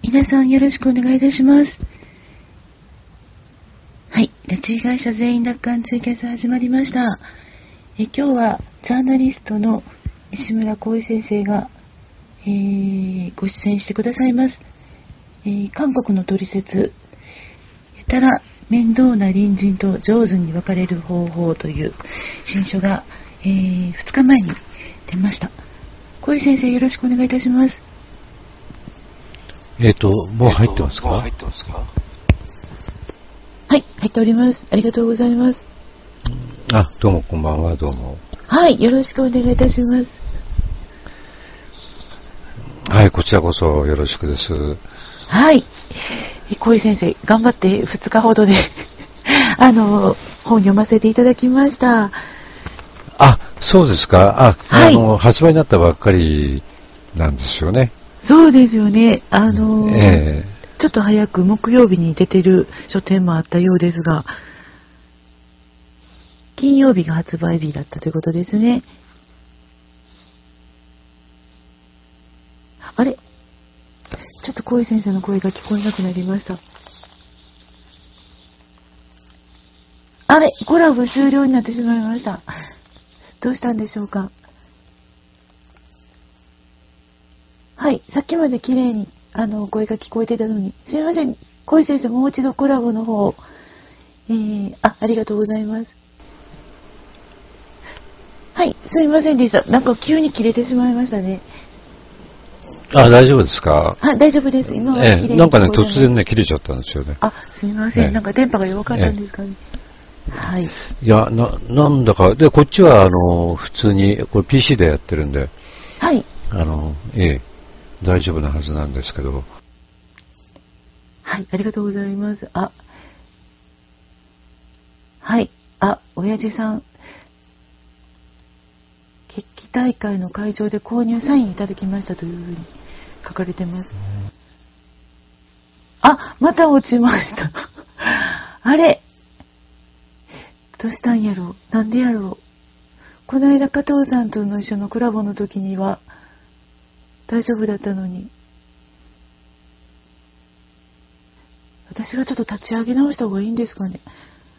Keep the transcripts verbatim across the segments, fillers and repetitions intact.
皆さんよろしくお願いいたします。はい、拉致被害者全員奪還ツイキャス始まりました。え今日はジャーナリストの西村浩一先生が、えー、ご出演してくださいます。えー、韓国のトリセツ、やたら面倒な隣人と上手に別れる方法という新書が、えー、ふつかまえに出ました。浩一先生よろしくお願いいたします。 えっと、もう入ってますか？ はい、入っております。ありがとうございます。 あ、どうもこんばんは、どうも。 はい、よろしくお願いいたします。 はい、こちらこそよろしくです。 はい。小井先生、頑張ってふつかほどで、あの、本読ませていただきました。 あ、そうですか。あ、 はい、 あの、発売になったばっかりなんですよね。 そうですよね。あの、 えー、 ちょっと早く木曜日に出てる書店もあったようですが、金曜日が発売日だったということですね。あれ？ちょっと小井先生の声が聞こえなくなりました。あれ？コラボ終了になってしまいました。どうしたんでしょうか。はい、さっきまで綺麗にあの声が聞こえてたのに、すみません、小井先生、もう一度コラボの方、えー、あ、ありがとうございます。はい、すみませんでした。なんか急に切れてしまいましたね。 あ、大丈夫ですか？ あ、大丈夫です。今は綺麗に聞こえてます。 えー、なんかね、突然ね、切れちゃったんですよね。 あ、すみません、 えー、 なんか電波が弱かったんですかね。えー、はい。 いや、な、なんだか、で、こっちは、あの、普通に、これ ピーシー でやってるんで、 はい。 あの、ええー大丈夫なはずなんですけど。 はい、ありがとうございます。あ、はい、あ、親父さん、決起大会の会場で購入サインいただきましたというふうに書かれてます。あ、また落ちました。あれ、どうしたんやろう、なんでやろう。この間加藤さんとの一緒のコラボの時には大丈夫だったのに、私がちょっと立ち上げ直した方がいいんですかね。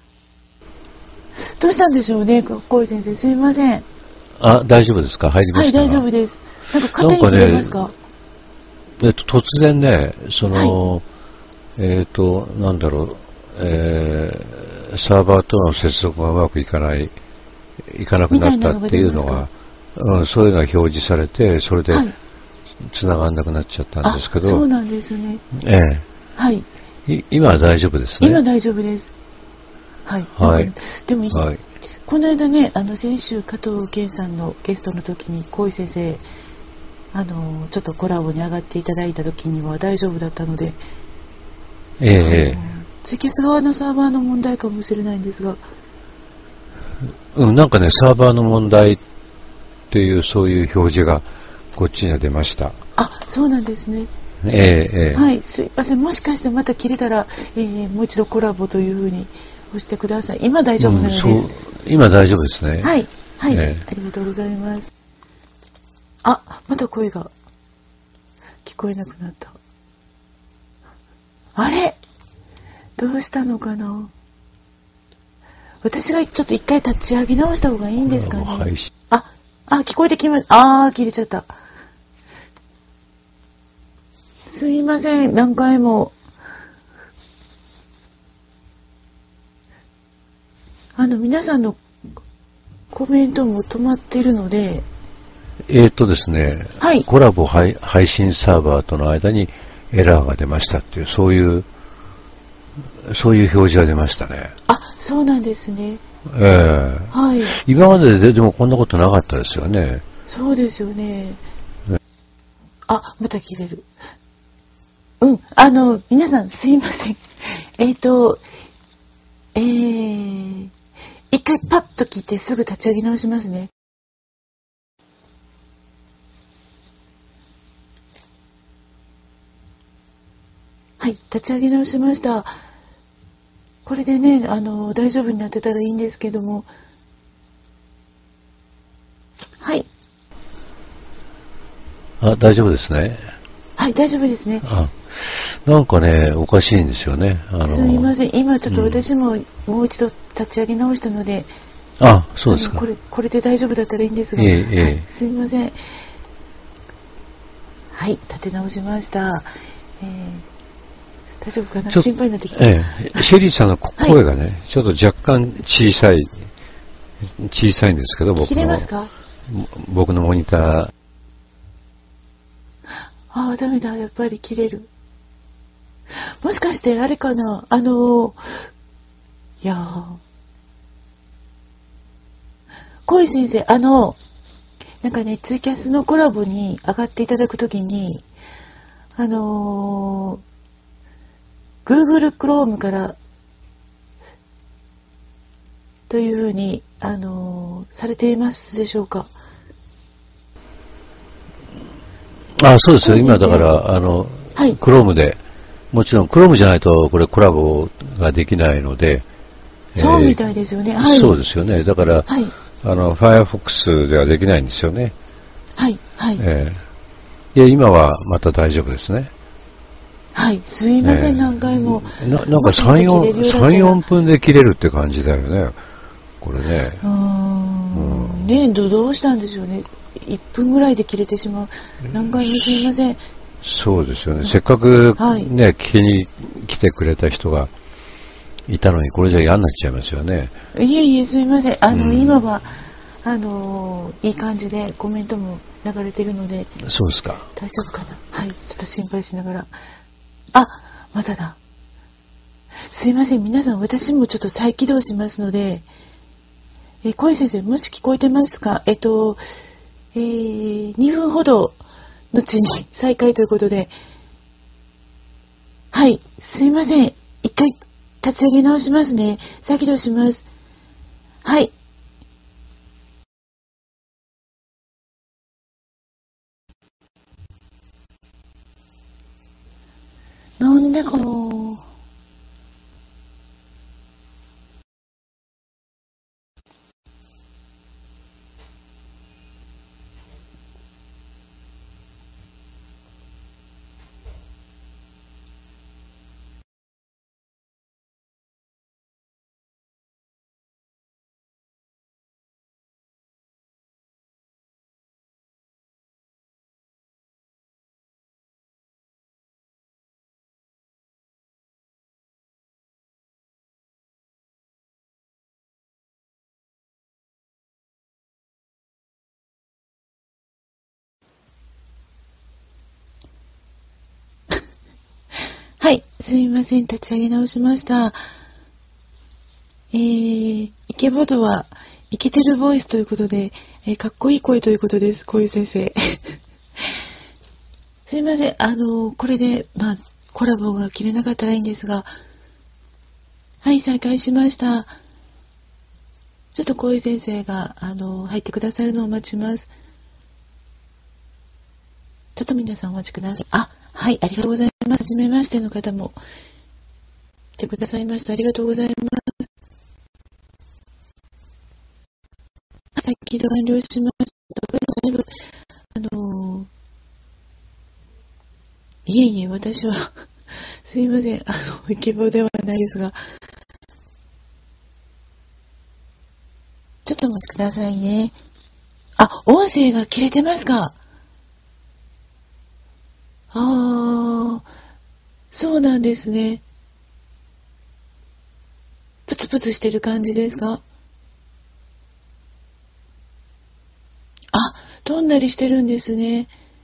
どうしたんでしょうね、小井先生、すみません。 あ、大丈夫ですか？入りました？ はい、大丈夫です。なんか勝手に切れますか？ なんかね、えっと、突然ね、その、はい、えっと、なんだろう、えー、サーバーとの接続がうまくいかない、いかなくなったっていうのが、うん、そういうのが表示されて、それで、はい繋がんなくなっちゃったんですけど。 そうなんですね。 ええ。 はい。 い今は大丈夫ですね。 今大丈夫です。はい。はい。でも、はい、この間ね、あの先週加藤健さんのゲストの時に小井先生、あのちょっとコラボに上がっていただいた時には大丈夫だったので。 ええ。 ツイキャス側のサーバーの問題かもしれないんですが。 うん、なんかね、サーバーの問題っていうそういう表示が。こっちには出ました。 あ、そうなんですね。 ええええ、 はい、すいません。もしかしてまた切れたら、えー、もう一度コラボというふうに押してください。今大丈夫なので、うん、そう今大丈夫ですね。 はい、はい、 ええ、 ありがとうございます。あ、また声が聞こえなくなった。あれ？どうしたのかな？私がちょっと一回立ち上げ直した方がいいんですかね。はい、あ、あ、聞こえてきました。あー、切れちゃった。すいません、何回も。あの、皆さんのコメントも止まっているので。 えーとですね、はい、コラボ配信サーバーとの間にエラーが出ましたっていう、そういう、そういう表示が出ましたね。 あ、そうなんですね。 ええー。はい。今までででもこんなことなかったですよね。 そうですよね。ねあ、また切れる。うん、あの、皆さんすいません。えっと、えー、一回パッと切ってすぐ立ち上げ直しますね。はい、立ち上げ直しました。これでね、あの、大丈夫になってたらいいんですけども。はい。 あ、大丈夫ですね。 はい、大丈夫ですね。 あ、 なんかね、おかしいんですよね。あのすみません。今ちょっと私ももう一度立ち上げ直したので、 うん、あ、そうですか。 これ、これで大丈夫だったらいいんですが。 ええええ、 はい、すみません。はい、立て直しました。えー、大丈夫かな、心配になってきた。 ええ、シェリーさんの声がね、はい、ちょっと若干小さい、小さいんですけど、僕の。 切れますか？ 僕のモニター。 ああ、ダメだ、やっぱり切れる。もしかしてあれかな、あの、いやー、小井先生、あの、なんかね、ツイキャスのコラボに上がっていただくときに、あのー、Google Chrome からというふうに、あのー、されていますでしょうか？ あ、そうですよ。今だから、あの、はい、Chrome で、もちろん Chrome じゃないとこれコラボができないので、 そうみたいですよね。 えーはい、そうですよね。だから、 はい、 あの Firefox ではできないんですよね。 はいはい。 えー、いや今はまた大丈夫ですね。 はい、すいません、えー、何回も。 な, なんかさん、よんぷんで切れるって感じだよね。これね。 うーん、うん、ねえ、どうしたんでしょうね。いっぷんぐらいで切れてしまう。何回もすいません。 そうですよね。せっかくね、はい、聞きに来てくれた人がいたのに、これじゃ嫌になっちゃいますよね。 いえいえ、すいません。あの、うん、今は、あのー、いい感じでコメントも流れてるので。 そうですか。 大丈夫かな。はい、ちょっと心配しながら。あ、まだだ。すいません。皆さん、私もちょっと再起動しますので、え、小井先生、もし聞こえてますか？えっと、えー、にふんほど後に再開ということで、はい、すいません。一回立ち上げ直しますね。再起動します。はい。なんでかなぁ。はい、すいません。立ち上げ直しました。えー、イケボドは、イケてるボイスということで、えー、かっこいい声ということです。こういう先生。すいません。あのー、これで、まあ、コラボが切れなかったらいいんですが、はい、再開しました。ちょっとこういう先生が、あのー、入ってくださるのをお待ちします。ちょっと皆さんお待ちください。あ、はい、ありがとうございます。はじめましての方も来てくださいました。ありがとうございます。再起動完了しました。だいぶ、あのー、いえいえ、私は、すいません、あの、イケボではないですが、ちょっとお待ちくださいね。あ、音声が切れてますか？ああ、そうなんですね。プツプツしてる感じですか？あ、飛んだりしてるんですね。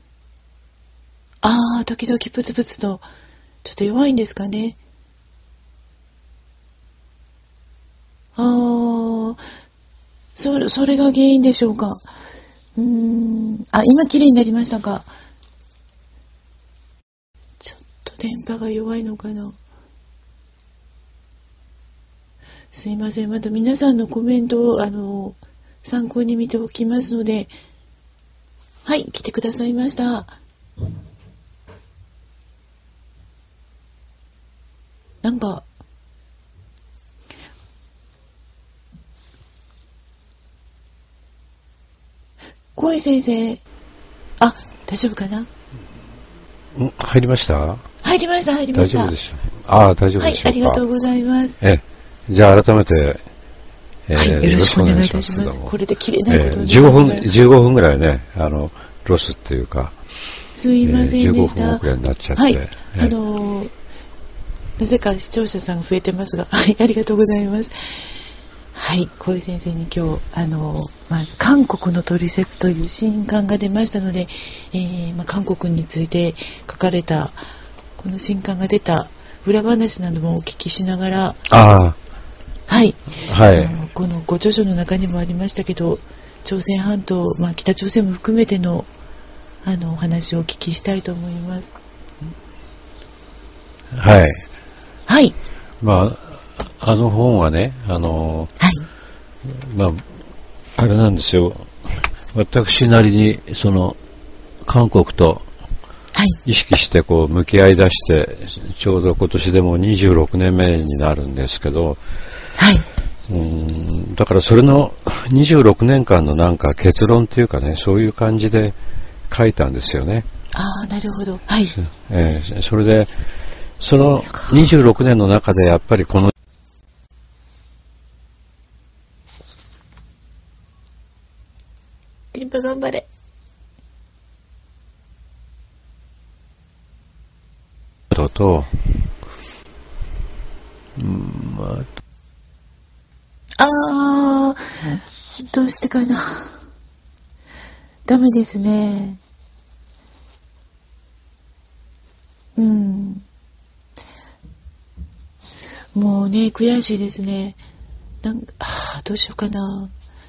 ああ、時々プツプツと、ちょっと弱いんですかね。ああ、それ、それが原因でしょうか。うーん、あ、今綺麗になりましたか。ちょっと電波が弱いのかな。すいません。また皆さんのコメントを、あの、参考に見ておきますので、はい、来てくださいました。なんか、小井先生、あ、大丈夫かな？ ん、入りました？ は入りました、入りました。 大丈夫ですよ。ああ、大丈夫でしょうか。 はい、ありがとうございます。 え、じゃあ改めて、 えー、はい、よろしくお願いいたします。これで切れないことを、 えー、じゅうごふん、じゅうごふんぐらいね、あの、ロスっていうか、 すいませんでした。 えー、じゅうごふんくらいになっちゃって。 はい、あのー、なぜか視聴者さんが増えてますが、はい、ありがとうございます。はい、小井先生に今日、あの、まあ、韓国のトリセツという新刊が出ましたので、えーまあ、韓国について書かれた、この新刊が出た裏話などもお聞きしながら、 あはい、 はい、 あのこのご著書の中にもありましたけど、朝鮮半島、まあ、北朝鮮も含めての、あのお話をお聞きしたいと思います。 はい。 はい。 まあ、あの本はね、あの、 はい。 まあ、あれなんですよ。私なりに、その、韓国と意識してこう向き合い出して、ちょうど今年でもにじゅうろくねんめになるんですけど、 はい。 うん、だからそれのにじゅうろくねんかんのなんか結論っていうかね、そういう感じで書いたんですよね。 ああ、なるほど。はい。 えー、それで、そのにじゅうろくねんの中でやっぱりこのテンポ頑張れ。 と、うん、まあ、ああ、どうしてかな。ダメですね。うん。もうね、悔しいですね。なんか、ああ、どうしようかな。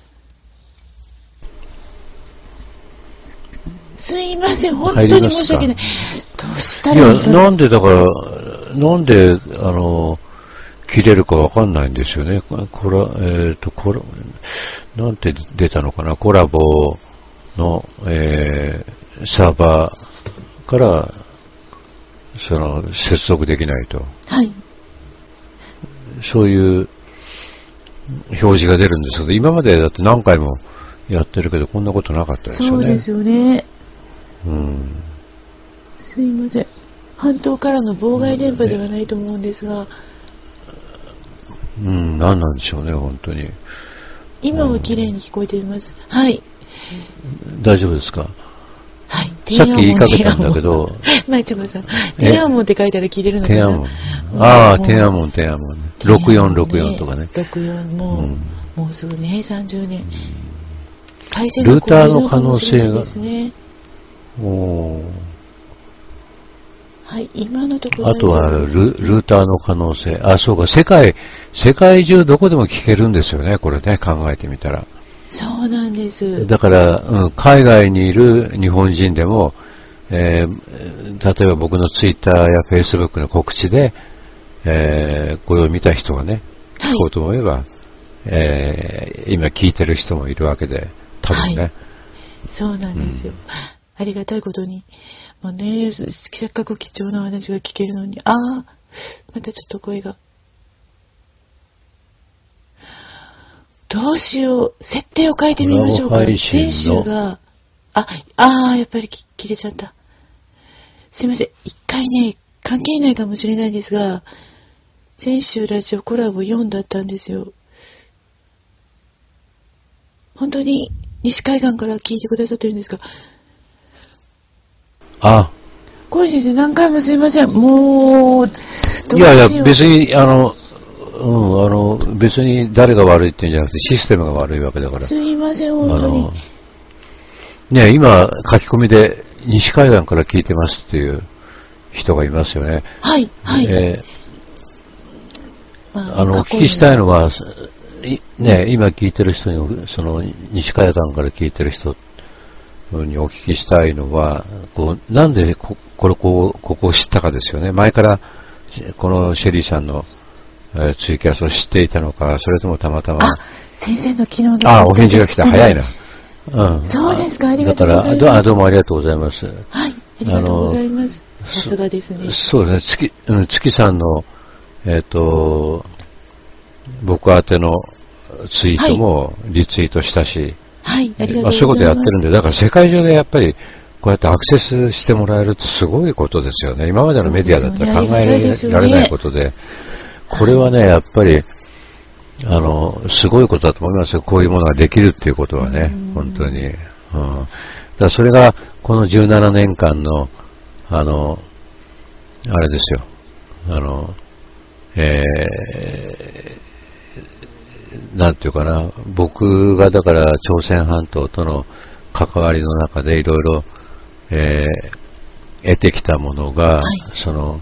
すいません、本当に申し訳ない。どうしたらいいか。 いや、なんでだから、なんで、あの、切れるかわかんないんですよね。これ、えっと、これ、なんて出たのかな、コラボの、えー、サーバーから、その、接続できないと。 はい。 そういう表示が出るんですけど、今までだって何回もやってるけど、こんなことなかったですよね。 そうですよね。 うん。 すいません。半島からの妨害電波ではないと思うんですが。 うん、何なんでしょうね、本当に。 今は綺麗に聞こえています。はい。 大丈夫ですか？ はい。 さっき言いかけたんだけど。 まいちょこさん。天安門って書いたら切れるのかな？ 天安門。ああ、天安門、天安門。ろくよんろくよんとかね。 ろくよんも、うん、もうすぐね、へいさんじゅうねん。回線ルーターの可能性が。 ですね。 おはい、今のところ。 あとはル、ルーターの可能性。あ、そうか、世界、世界中どこでも聞けるんですよね、これね、考えてみたら。 そうなんです。 だから、うん、海外にいる日本人でも、えー、例えば僕のツイッターやフェイスブックの告知で、えー、これを見た人がね、聞こうと思えば、はい、えー、今聞いてる人もいるわけで、多分ね。はい、 そうなんですよ。うん、ありがたいことに。もうね、せっかく貴重な話が聞けるのに、ああ、またちょっと声が。どうしよう。設定を変えてみましょうか。先週が、あ、ああ、やっぱり切れちゃった。すいません。一回ね、関係ないかもしれないですが、先週ラジオコラボよんだったんですよ。本当に西海岸から聞いてくださってるんですか？ あ、 小井先生、何回もすいません。もう、 いやいや、別に、あの、うん、あの、別に誰が悪いって言うんじゃなくて、システムが悪いわけだから。 すいません、本当に。 ね、今、書き込みで、西海岸から聞いてますっていう人がいますよね。 はい、はい。えー、まあ、あの、お聞きしたいのは、ね、今聞いてる人に、その、西海岸から聞いてる人にお聞きしたいのは、こう、なんでこ、これ、こう、ここを知ったかですよね。前から、このシェリーさんの、えー、ツイキャスを知っていたのか、それともたまたま。 あ、先生の昨日の。 あ、お返事が来た。早いな。うん。 そうですか、ありがとうございます。 だから、どうもありがとうございます。 はい、ありがとうございます。さすがですね。 そうですね、月、うん、月さんの、えっと、僕宛てのツイートもリツイートしたし、 はい、ありがとうございます。 まあ、そういうことやってるんで、だから世界中でやっぱり、 こうやってアクセスしてもらえるってすごいことですよね。今までのメディアだったら考えられないことで、これはね、やっぱり、あの、すごいことだと思いますよ。こういうものができるっていうことはね、本当に。うん、だからそれが、このじゅうななねんかんの、あの、あれですよ。あの、えー、なんていうかな、僕がだから朝鮮半島との関わりの中でいろいろ、えー、得てきたものが、はい、その、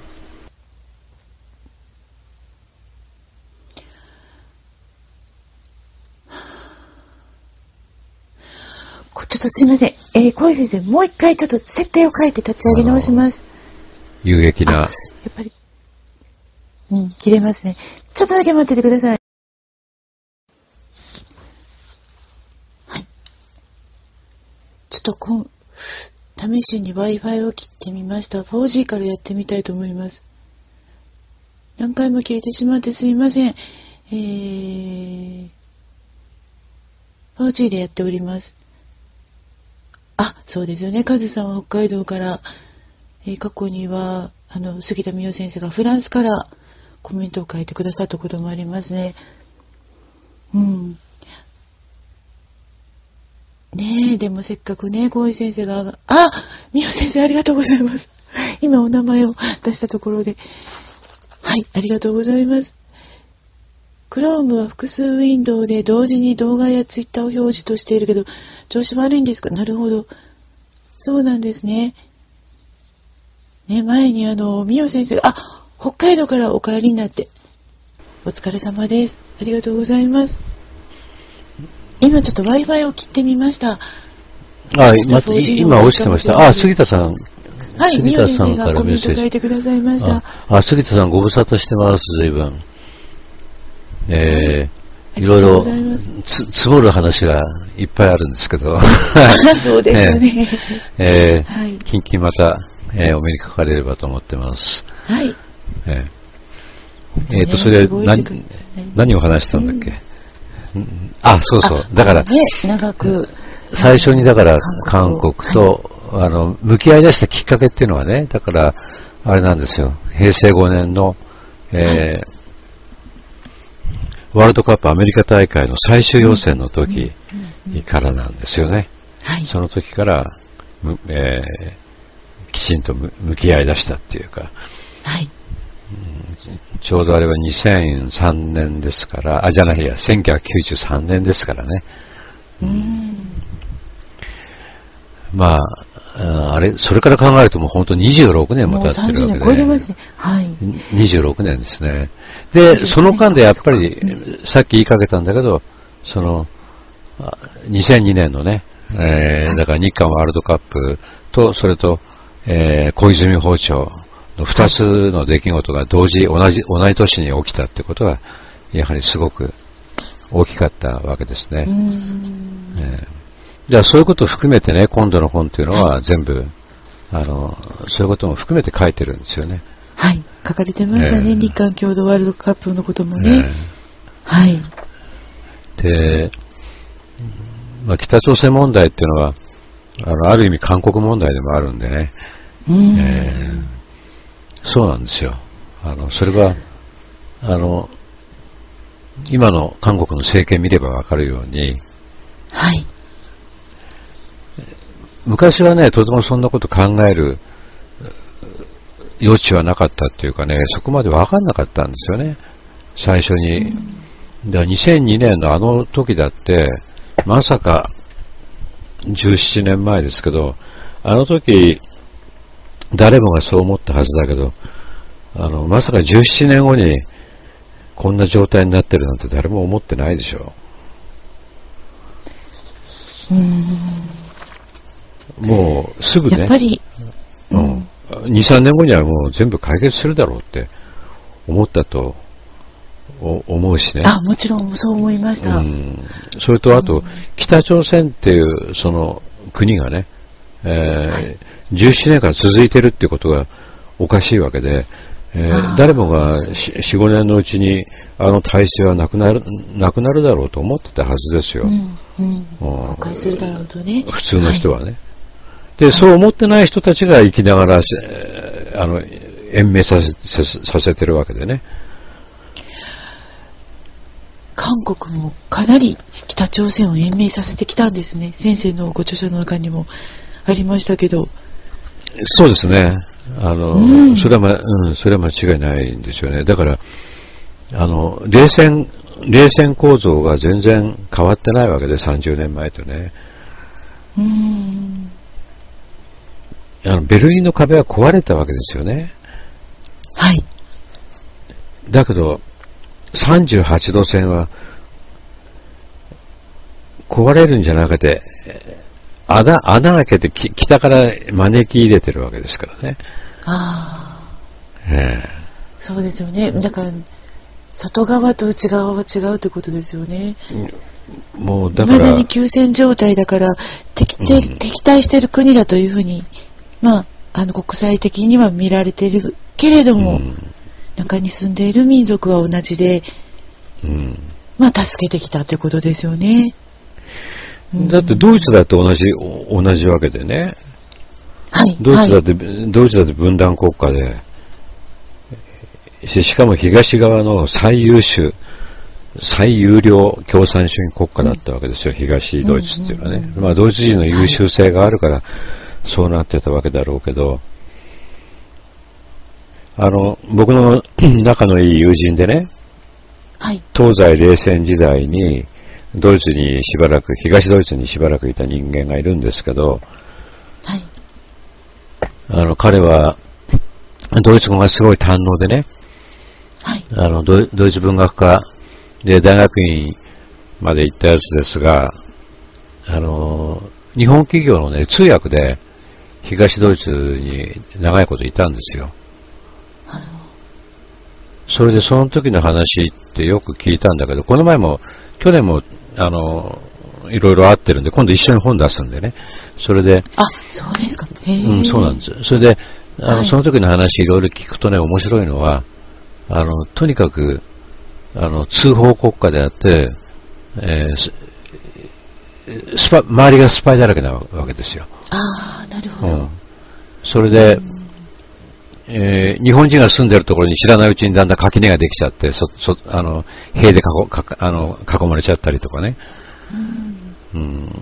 ちょっとすいません。えー、小井先生、もう一回ちょっと設定を変えて立ち上げ直します。 有益な。 やっぱり、うん、切れますね。ちょっとだけ待っててください。はい。ちょっとこん、試しに Wi-Fi を切ってみました。フォージー からやってみたいと思います。何回も切れてしまってすいません。えー、フォージー でやっております。あ、そうですよね。カズさんは北海道から、えー、過去には、あの、杉田美代先生がフランスからコメントを書いてくださったこともありますね。うん。ねえ、でもせっかくね、小井先生が、あ、美代先生ありがとうございます。今お名前を出したところで。はい、ありがとうございます。Chrome は複数ウィンドウで同時に動画やツイッターを表示としているけど、調子悪いんですか？なるほど。そうなんですね。ね、前にあの、みよ先生が、あ、北海道からお帰りになって、お疲れ様です。ありがとうございます。今ちょっと Wi-Fi を切ってみました。 あ、ま、今落ちてました。あ、杉田さん。 はい、みよ先生がコメント書いてくださいました。 あ、杉田さんご無沙汰してます、随分。えー、いろいろつ積もる話がいっぱいあるんですけどそうですよね、 ねえーはい、近々また、えー、お目にかかれればと思ってます。 はい。 えー、えーと、それで何、何を話したんだっけ、うん、あ、そうそう。だから、 ね、長く。 最初にだから韓国と、はい、あの、向き合い出したきっかけっていうのはね、だから、あれなんですよ。へいせいごねんの、えーはいワールドカップアメリカ大会の最終予選の時からなんですよね。 はい、 その時から、えー、きちんと向き合い出したっていうか、 はい、 うん、ちょうどあれはにせんさんねんですから、あ、じゃないや、せんきゅうひゃくきゅうじゅうさんねんですからね。 うん、 まあ、あれ、それから考えるともう本当にじゅうろくねんも経ってるわけで。 もうさんじゅうねん超えてますね。はい。 にじゅうろくねんですね。で、その間でやっぱり、さっき言いかけたんだけど、その、にせんにねんのね、えー、だから日韓ワールドカップと、それと、えー、小泉訪朝の二つの出来事が同時、同じ、同じ年に起きたってことは、やはりすごく大きかったわけですね。 うんえーじゃあそういうことを含めてね、今度の本っていうのは全部、あの、そういうことも含めて書いてるんですよね。 はい。書かれてましたね。えー、日韓共同ワールドカップのこともね。えー、はい。 で、まあ、北朝鮮問題っていうのは、あの、ある意味韓国問題でもあるんでね。 うんえー、そうなんですよ。あの、それは、あの、今の韓国の政権見ればわかるように、 はい。 昔はね、とてもそんなこと考える余地はなかったっていうかね、そこまで分かんなかったんですよね、最初に。うん、だにせんにねんのあの時だって、まさかじゅうななねんまえですけど、あの時、誰もがそう思ったはずだけど、あの、まさかじゅうななねんごにこんな状態になってるなんて誰も思ってないでしょう。うーんもうすぐね、 やっぱり、 うん、に、さんねんごにはもう全部解決するだろうって思ったと思うしね。 あ、もちろんそう思いました。 うん、それとあと、うん、北朝鮮っていうその国がね、えーはい、じゅうななねんから続いてるっていうことがおかしいわけで、えー、誰もがよん、ごねんのうちにあの体制はなくなる、なくなるだろうと思ってたはずですよ。 うんうん、崩壊するだろうとね。 普通の人はね。はい、 で、そう思ってない人たちが生きながら、あの、延命させ、させてるわけでね。 韓国もかなり北朝鮮を延命させてきたんですね。先生のご著書の中にもありましたけど。 そうですね。あの、うん、それはま、うん、それは間違いないんですよね。だから、あの、冷戦、冷戦構造が全然変わってないわけで、さんじゅうねんまえとね。 うーん。 あの、ベルリンの壁は壊れたわけですよね。 はい。 だけど、さんじゅうはちど線は、壊れるんじゃなくて、穴、穴開けて北から招き入れてるわけですからね。 ああ。 ええ。 そうですよね。だから、外側と内側は違うってことですよね。 もうだから。 未だに休戦状態だから、敵、うん、敵対している国だというふうに、まあ、あの国際的には見られているけれども、うん、中に住んでいる民族は同じで、 うん、まあ助けてきたということですよね。 だってドイツだって同じ、同じわけでね。 はい。 ドイツだって、はい、ドイツだって分断国家で、しかも東側の最優秀、最有料共産主義国家だったわけですよ、うん、東ドイツっていうのはね。うんうんうん、まあドイツ人の優秀性があるから、そうなってたわけだろうけど、あの、僕の仲のいい友人でね、 はい、 東西冷戦時代に、ドイツにしばらく、東ドイツにしばらくいた人間がいるんですけど、 はい、 あの、彼は、ドイツ語がすごい堪能でね、 はい、 あのド、ドイツ文学科で大学院まで行ったやつですが、あの、日本企業のね、通訳で、東ドイツに長いこといたんですよ。 はい、 それでその時の話ってよく聞いたんだけど、この前も、去年も、あの、いろいろあってるんで、今度一緒に本出すんでね。それで、 あ、そうですか。へうん、そうなんです。それで、あの、はい、その時の話いろいろ聞くとね、面白いのは、あの、とにかく、あの、通報国家であって、えー、スパ、周りがスパイだらけなわけですよ。 ああ、なるほど。うん、 それで、えー、日本人が住んでるところに知らないうちにだんだん垣根ができちゃって、そ、そ、あの、塀で囲、かあの、囲まれちゃったりとかね。うん。うん、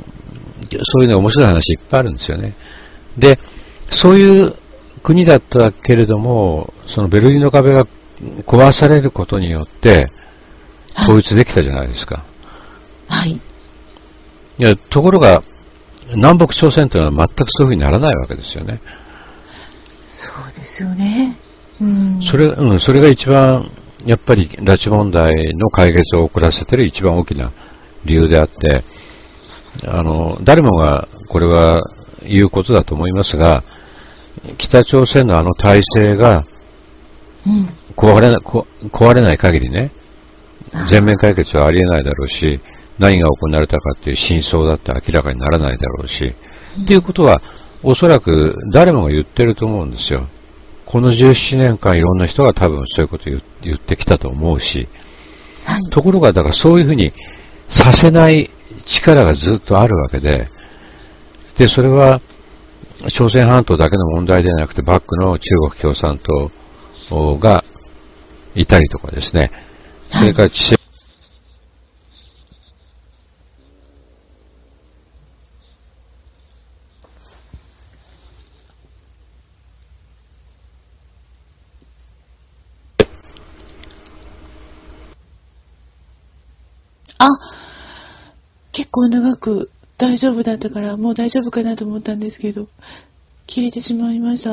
そういうね、面白い話いっぱいあるんですよね。で、そういう国だったけれども、そのベルリンの壁が壊されることによって、統一できたじゃないですか。 はい。 いや、ところが、南北朝鮮というのは全くそういうふうにならないわけですよね。 そうですよね。うん。 それ、うん、それが一番、やっぱり拉致問題の解決を遅らせている一番大きな理由であって、あの、誰もがこれは言うことだと思いますが、北朝鮮のあの体制が壊れな、うん、壊れない限りね、全面解決はありえないだろうし、何が行われたかっていう真相だって明らかにならないだろうし、うん、っていうことは、おそらく誰もが言ってると思うんですよ。このじゅうななねんかんいろんな人が多分そういうことを言ってきたと思うし、 はい、 ところがだからそういうふうにさせない力がずっとあるわけで、で、それは朝鮮半島だけの問題ではなくてバックの中国共産党がいたりとかですね、それから地政あ、結構長く大丈夫だったからもう大丈夫かなと思ったんですけど、切れてしまいました。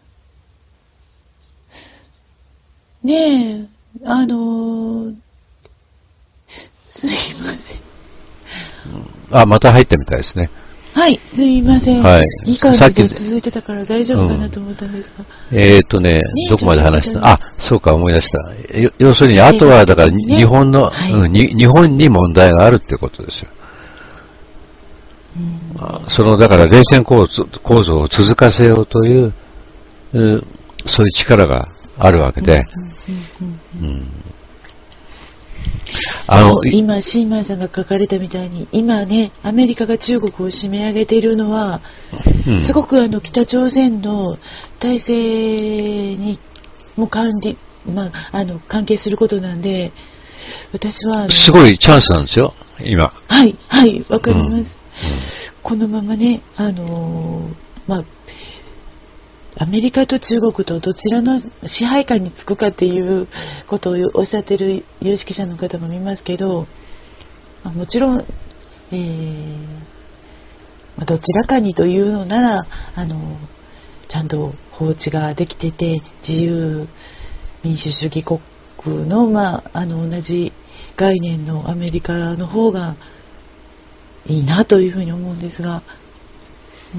ねえ、あのー、すいません。 あ、また入ってみたいですね。 はい、すいません。 はい。 いい感じで続いてたから大丈夫かなと思ったんですが。 うん、えーとね、ねどこまで話したあ、そうか、思い出した。要するに、あとはだから、ね、日本の、はいうんに、日本に問題があるってことですよ。うん、その、だから冷戦構造、構造を続かせようという、うん、そういう力があるわけで、 あの今、シーマンさんが書かれたみたいに、今ね、アメリカが中国を締め上げているのは、 うん、 すごくあの北朝鮮の体制にも関理、まあ、あの関係することなんで、私はすごいチャンスなんですよ、今。 はい、はい、わかります。うんうん、 このままね、あのー、まあ、アメリカと中国とどちらの支配下につくかっていうことをおっしゃってる有識者の方も見ますけど、まあ、もちろん、えーまあ、どちらかにというのなら、あのちゃんと法治ができてて自由民主主義国の、まあ、あの同じ概念のアメリカの方がいいなというふうに思うんですが、うん、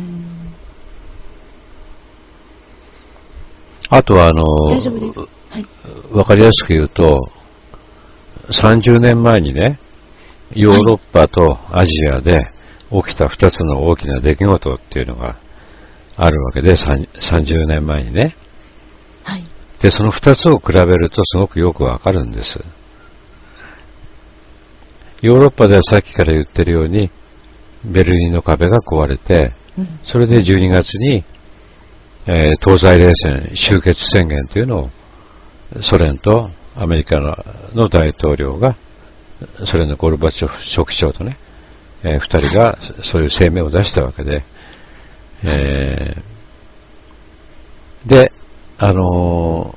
あとはあの大丈夫です、はい、 分かりやすく言うとさんじゅうねんまえにね、ヨーロッパとアジアで起きたふたつの大きな出来事っていうのがあるわけで、さんじゅうねんまえにね。 はい。 で、そのふたつを比べるとすごくよくわかるんです。ヨーロッパではさっきから言ってるように、ベルリンの壁が壊れて、うん、それでじゅうにがつに、えー、東西冷戦終結宣言というのをソ連とアメリカ の, の大統領が、ソ連のゴルバチョフ書記長とね、えー、二人がそういう声明を出したわけで、えー、で、あの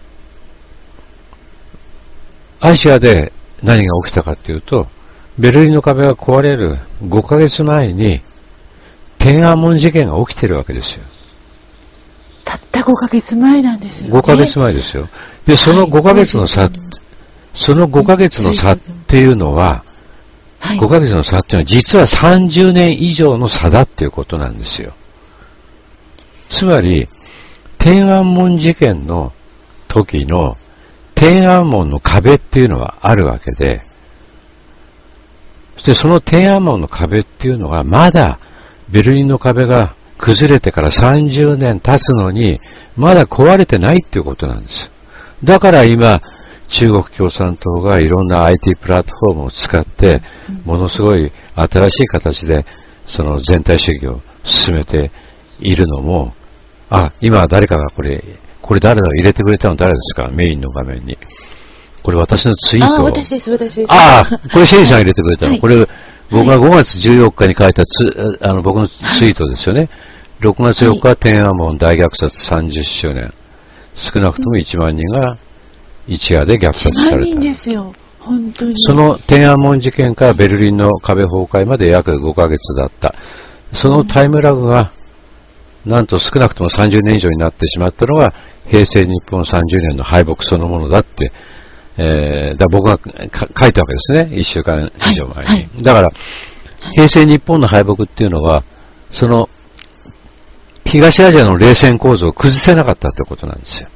ー、アジアで何が起きたかというと、ベルリンの壁が壊れるごかげつまえに天安門事件が起きてるわけですよ。 たったごかげつまえなんですよね。 ごかげつまえですよ。で、そのごかげつの差、はい、そのごかげつの差っていうのは、はい、ごかげつの差っていうのは実はさんじゅうねん以上の差だっていうことなんですよ。つまり、天安門事件の時の天安門の壁っていうのはあるわけで、そしてその天安門の壁っていうのはまだベルリンの壁が崩れてからさんじゅうねん経つのにまだ壊れてないっていうことなんです。だから今、中国共産党がいろんな アイティー プラットフォームを使って、ものすごい新しい形でその全体主義を進めているのも、あ、今誰かがこれ、これ誰だ入れてくれたの誰ですか、メインの画面に。これ私のツイート。 あ、私です、私です。 ああ、これシェイさん入れてくれたの。はい、これ、僕がごがつじゅうよっかに書いたつ、あの、僕のツイートですよね。はい、ろくがつよっか、天安門大虐殺さんじゅっしゅうねん。少なくともいちまんにんが一夜で虐殺された。いちまんにんですよ。本当に。 その天安門事件からベルリンの壁崩壊まで約ごかげつだった。そのタイムラグが、なんと少なくともさんじゅうねん以上になってしまったのが、平成日本さんじゅうねんの敗北そのものだって、えー、だ僕が書いたわけですね。いっしゅうかん以上前に。はいはい、だから、平成日本の敗北っていうのは、その、東アジアの冷戦構造を崩せなかったということなんですよ。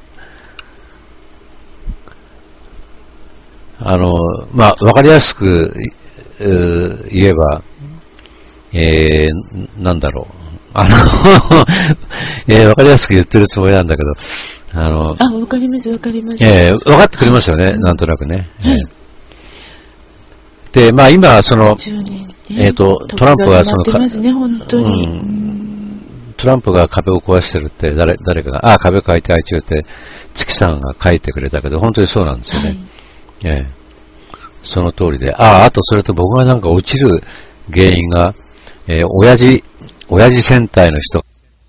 あの、まあ、わかりやすく、えー、言えば、えー、なんだろう。あの、えー、わかりやすく言ってるつもりなんだけど、あの、 あ、わかります、わかります。 えー、わかってくれますよね、うん、なんとなくね。 はい、 えー、で、まあ今、その、えっと、トランプがその、 ね、本当に、うんうん、トランプが壁を壊してるって誰、誰かが、あ、壁書いてあいちゅうって、月さんが書いてくれたけど、本当にそうなんですよね。はい、えー、その通りで、あ、あとそれと僕がなんか落ちる原因が、えー、親父、親父戦隊の人。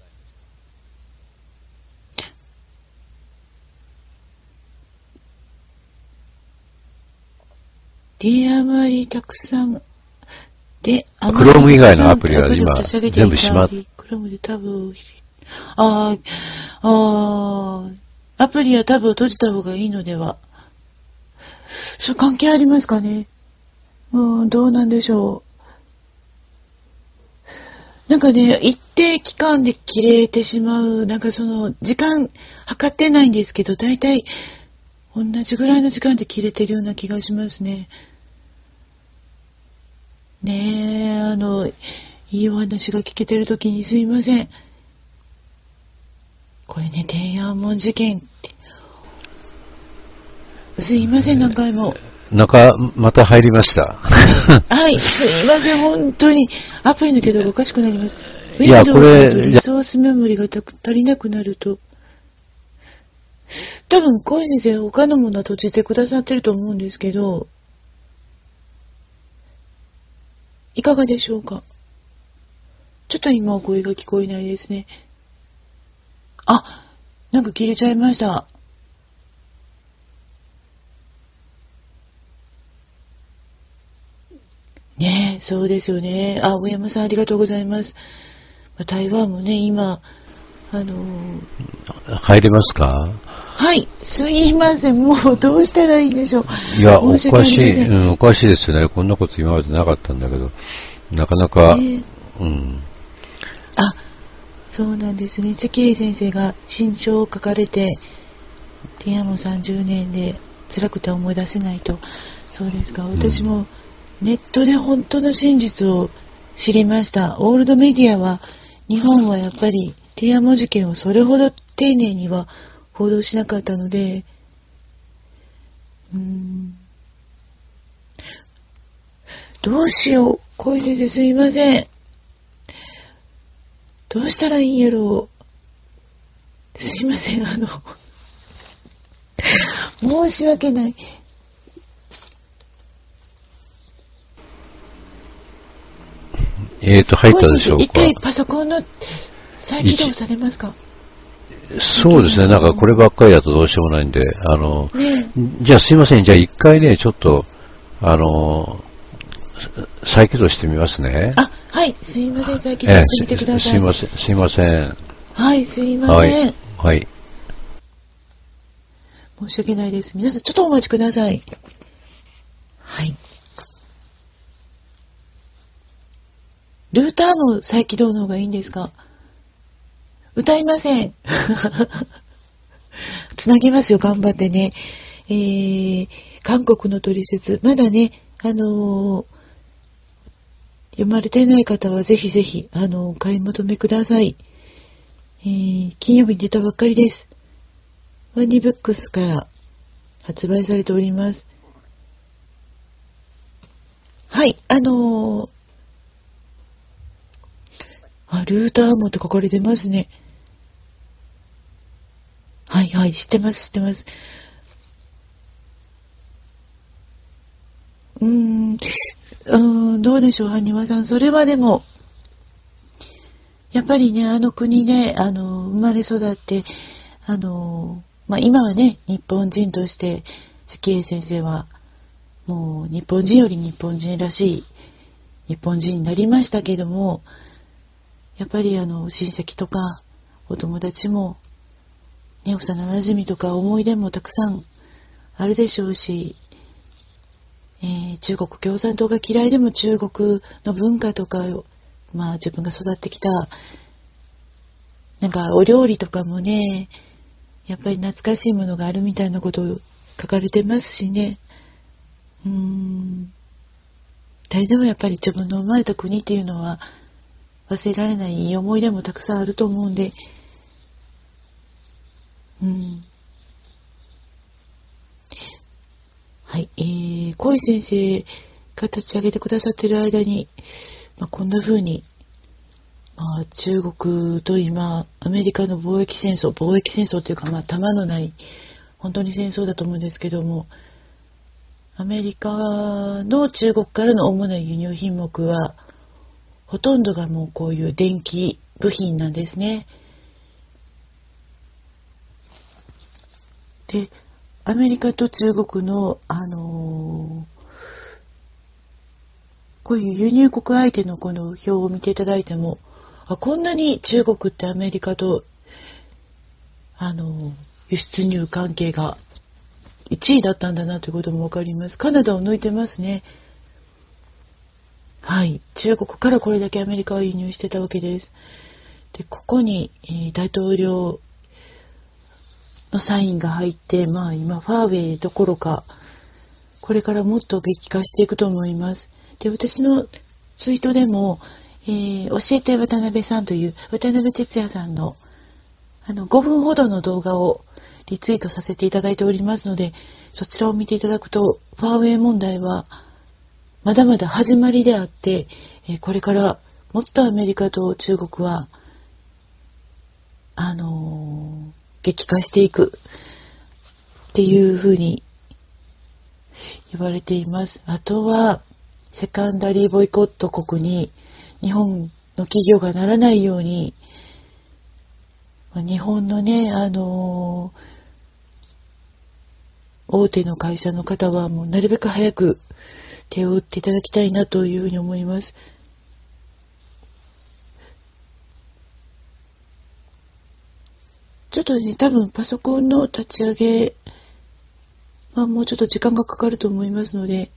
で、あまりたくさん、で、 あまりクローム以外のアプリは今全部閉まって、 クロームでタブを、ああ、アプリやタブを閉じた方がいいのでは。それ関係ありますかね。うん、どうなんでしょう。なんかね、一定期間で切れてしまう、なんかその、時間測ってないんですけど、だいたい同じぐらいの時間で切れてるような気がしますね。ねえ、あの、いいお話が聞けてるときにすいません。これね、天安門事件って。すいません、何回も。 なんか、また入りました。 はい、すいません、本当に。アプリの起動がおかしくなります。 いや、これ、 リソースメモリが足りなくなると、多分、小井先生、他のものは閉じてくださってると思うんですけど、いかがでしょうか。ちょっと今お声が聞こえないですね。あ、なんか切れちゃいました。ねえ、そうですよね。あ、大山さんありがとうございます。まあ、台湾もね、今、あのー、 入れますか？ はい、すいません。もうどうしたらいいんでしょう。 いや、おかし申し訳ありませい、うん、おかしいですよね。こんなこと今までなかったんだけど、なかなか、 ね、 うん。 あ、そうなんですね。関英先生が新書を書かれて、ティアもさんじゅうねんで辛くて思い出せないと。そうですか。私もネットで本当の真実を知りました。オールドメディアは、日本はやっぱりティアモ事件をそれほど丁寧には報道しなかったので、うーん、どうしよう。小井先生すいません。どうしたらいいんやろう。すいません。あの、申し訳ない。 えーと、入ったでしょうか。 一回パソコンの再起動されますか？ そうですね。なんかこればっかりだとどうしようもないんで、あの、 ね、 じゃあすいません。じゃあ一回ね、ちょっと、あの、再起動してみますね。 あ、はい。すいません。再起動してみてください。 えー、すいません。すいません。 はい、すいません。はい。 はい。 申し訳ないです。皆さん、ちょっとお待ちください。はい。ルーターも再起動の方がいいんですか？歌いません。つなぎますよ、頑張ってね。えー、韓国の取説、まだね、あのー、読まれてない方はぜひぜひ、あのー、お買い求めください。えー、金曜日に出たばっかりです。ワニブックスから発売されております。はい、あのー、あ、ルーターもと書かれてますね。はいはい、知ってます、知ってます。うーん、うーん、どうでしょう、埴輪さん。それはでも、やっぱりね、あの国で、あの、生まれ育って、あの、まあ、今はね、日本人として、関英先生は、もう日本人より日本人らしい日本人になりましたけども、やっぱりあの、親戚とか、お友達も、ね、幼馴染とか思い出もたくさんあるでしょうし、えー、中国共産党が嫌いでも中国の文化とかを、まあ自分が育ってきた、なんかお料理とかもね、やっぱり懐かしいものがあるみたいなことを書かれてますしね。うーん。誰でもやっぱり自分の生まれた国っていうのは忘れられないいい思い出もたくさんあると思うんで、うん。はい、えー、小井先生が立ち上げてくださっている間に、まあ、こんな風に、まあ、中国と今、アメリカの貿易戦争、貿易戦争というか、まあ、弾のない、本当に戦争だと思うんですけども、アメリカの中国からの主な輸入品目は、ほとんどがもうこういう電気部品なんですね。で、アメリカと中国の、あのー、こういう輸入国相手のこの表を見ていただいても、あ、こんなに中国ってアメリカと、あのー、輸出入関係がいちいだったんだなということもわかります。カナダを抜いてますね。はい。中国からこれだけアメリカは輸入してたわけです。で、ここに、えー、大統領のサインが入って、まあ今ファーウェイどころか、これからもっと激化していくと思います。で、私のツイートでも、えー、教えて渡辺さんという渡辺哲也さんのあのごふんほどの動画をリツイートさせていただいておりますので、そちらを見ていただくと、ファーウェイ問題はまだまだ始まりであって、えー、これからもっとアメリカと中国は、あのー、激化していくっていうふうに言われています。あとは、セカンダリーボイコット国に日本の企業がならないように、日本のね、あのー、大手の会社の方はもうなるべく早く手を打っていただきたいなというふうに思います。ちょっとね、多分パソコンの立ち上げはもうちょっと時間がかかると思いますので、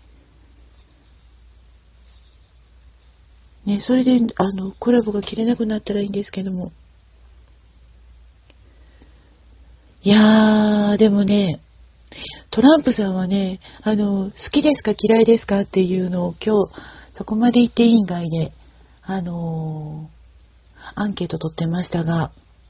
ね、それであのコラボが切れなくなったらいいんですけども。いやー、でもね、トランプさんはね、あの、好きですか嫌いですかっていうのを今日、そこまで言って委員会で、あのー、アンケート取ってましたが、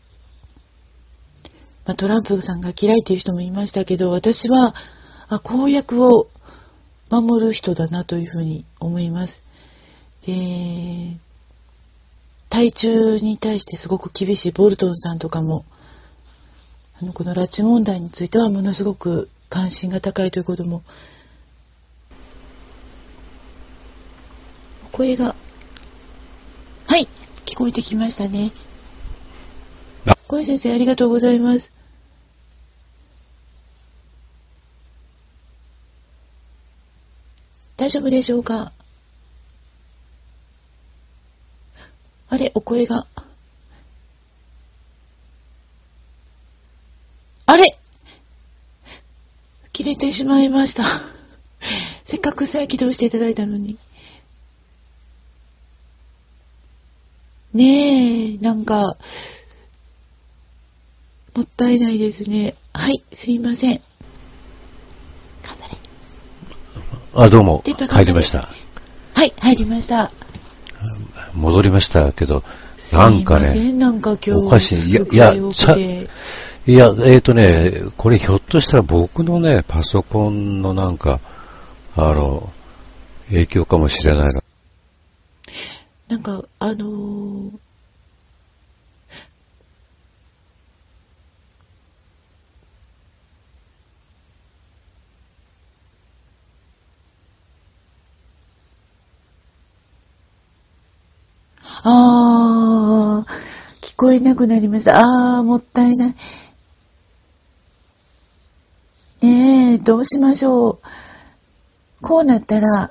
まあ、トランプさんが嫌いっていう人もいましたけど、私は、あ、公約を守る人だなというふうに思います。で、対中に対してすごく厳しいボルトンさんとかも、あのこの拉致問題についてはものすごく関心が高いということも、声が、はい、聞こえてきましたね。小井先生、ありがとうございます。大丈夫でしょうか？あれ、お声が。あれ！切れてしまいました。せっかく再起動していただいたのに。ねえ、なんか、もったいないですね。はい、すいません。頑張れ。 あ、どうも、入りました。 はい、入りました。 戻りましたけど、なんかね、 なんか今日おかしい。いや、いや、さ、いや、えっとね、これひょっとしたら僕のね、パソコンのなんか、あの、影響かもしれないな。 なんか、あのー、あー、聞こえなくなりました。あー、もったいない。ねえ、どうしましょう。こうなったら、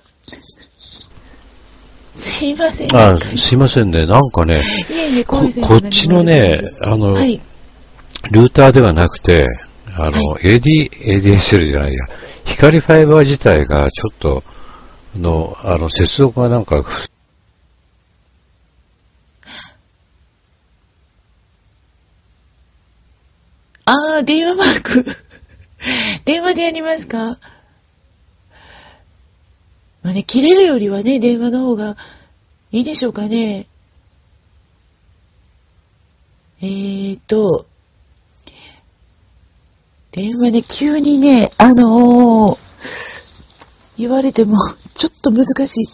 すいません。 あ、すいませんね。なんかね、 いえいえ、こ, こっちのね、あの、はい、ルーターではなくて、あの、はい、エーディー、エーディーエスエル じゃないや、光ファイバー自体がちょっと、の、あの、接続がなんか、 あー、電話マーク。電話でやりますか？まあね、切れるよりはね、電話の方がいいでしょうかね。えーと、電話ね、急にね、あのー、言われても、ちょっと難しい。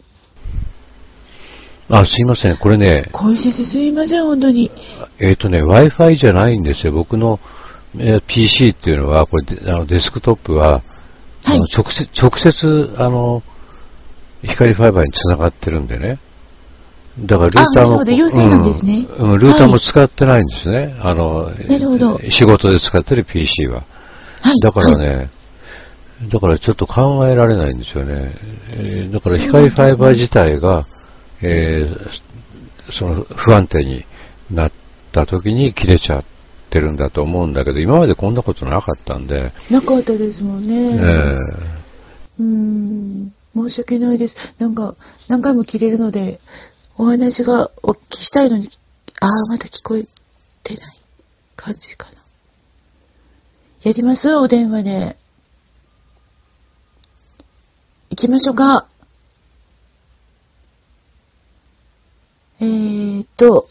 あ、すいません。これね。 小井先生、すいません、本当に。 えっとね、Wi-Fi じゃないんですよ。僕の、えー、ピーシー っていうのは、これ、あのデスクトップは、はい、あの直接、直接、あの、光ファイバーにつながってるんでね。だから、ルーターも、 あ、有線なんですね、 うん、ルーターも使ってないんですね。はい、あの、 なるほど。 仕事で使ってる ピーシー は。はい。だからね、はい、だからちょっと考えられないんですよね。えー、だから、光ファイバー自体が、えー、その不安定になった時に切れちゃってるんだと思うんだけど、今までこんなことなかったんで。 なかったですもんね。 えー、 うーん、申し訳ないです。なんか、何回も切れるので、お話がお聞きしたいのに、ああ、まだ聞こえてない感じかな。やりますお電話で。行きましょうか。えーと、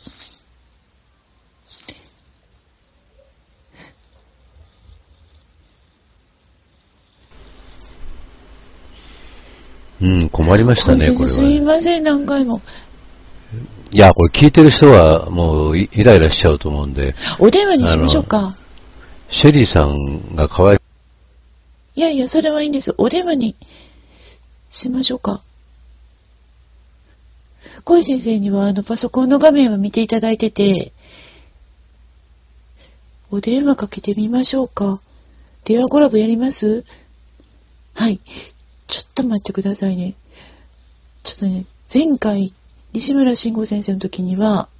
うん、困りましたね、これは。 すいません、何回も。 いや、これ聞いてる人はもうイライラしちゃうと思うんで。 お電話にしましょうか。 シェリーさんがかわいいやいや、それはいいんです。お電話にしましょうか。小井先生にはあのパソコンの画面を見ていただいてて、お電話かけてみましょうか。電話コラボやります？はい。ちょっと待ってくださいね。ちょっとね、前回、西村慎吾先生の時には、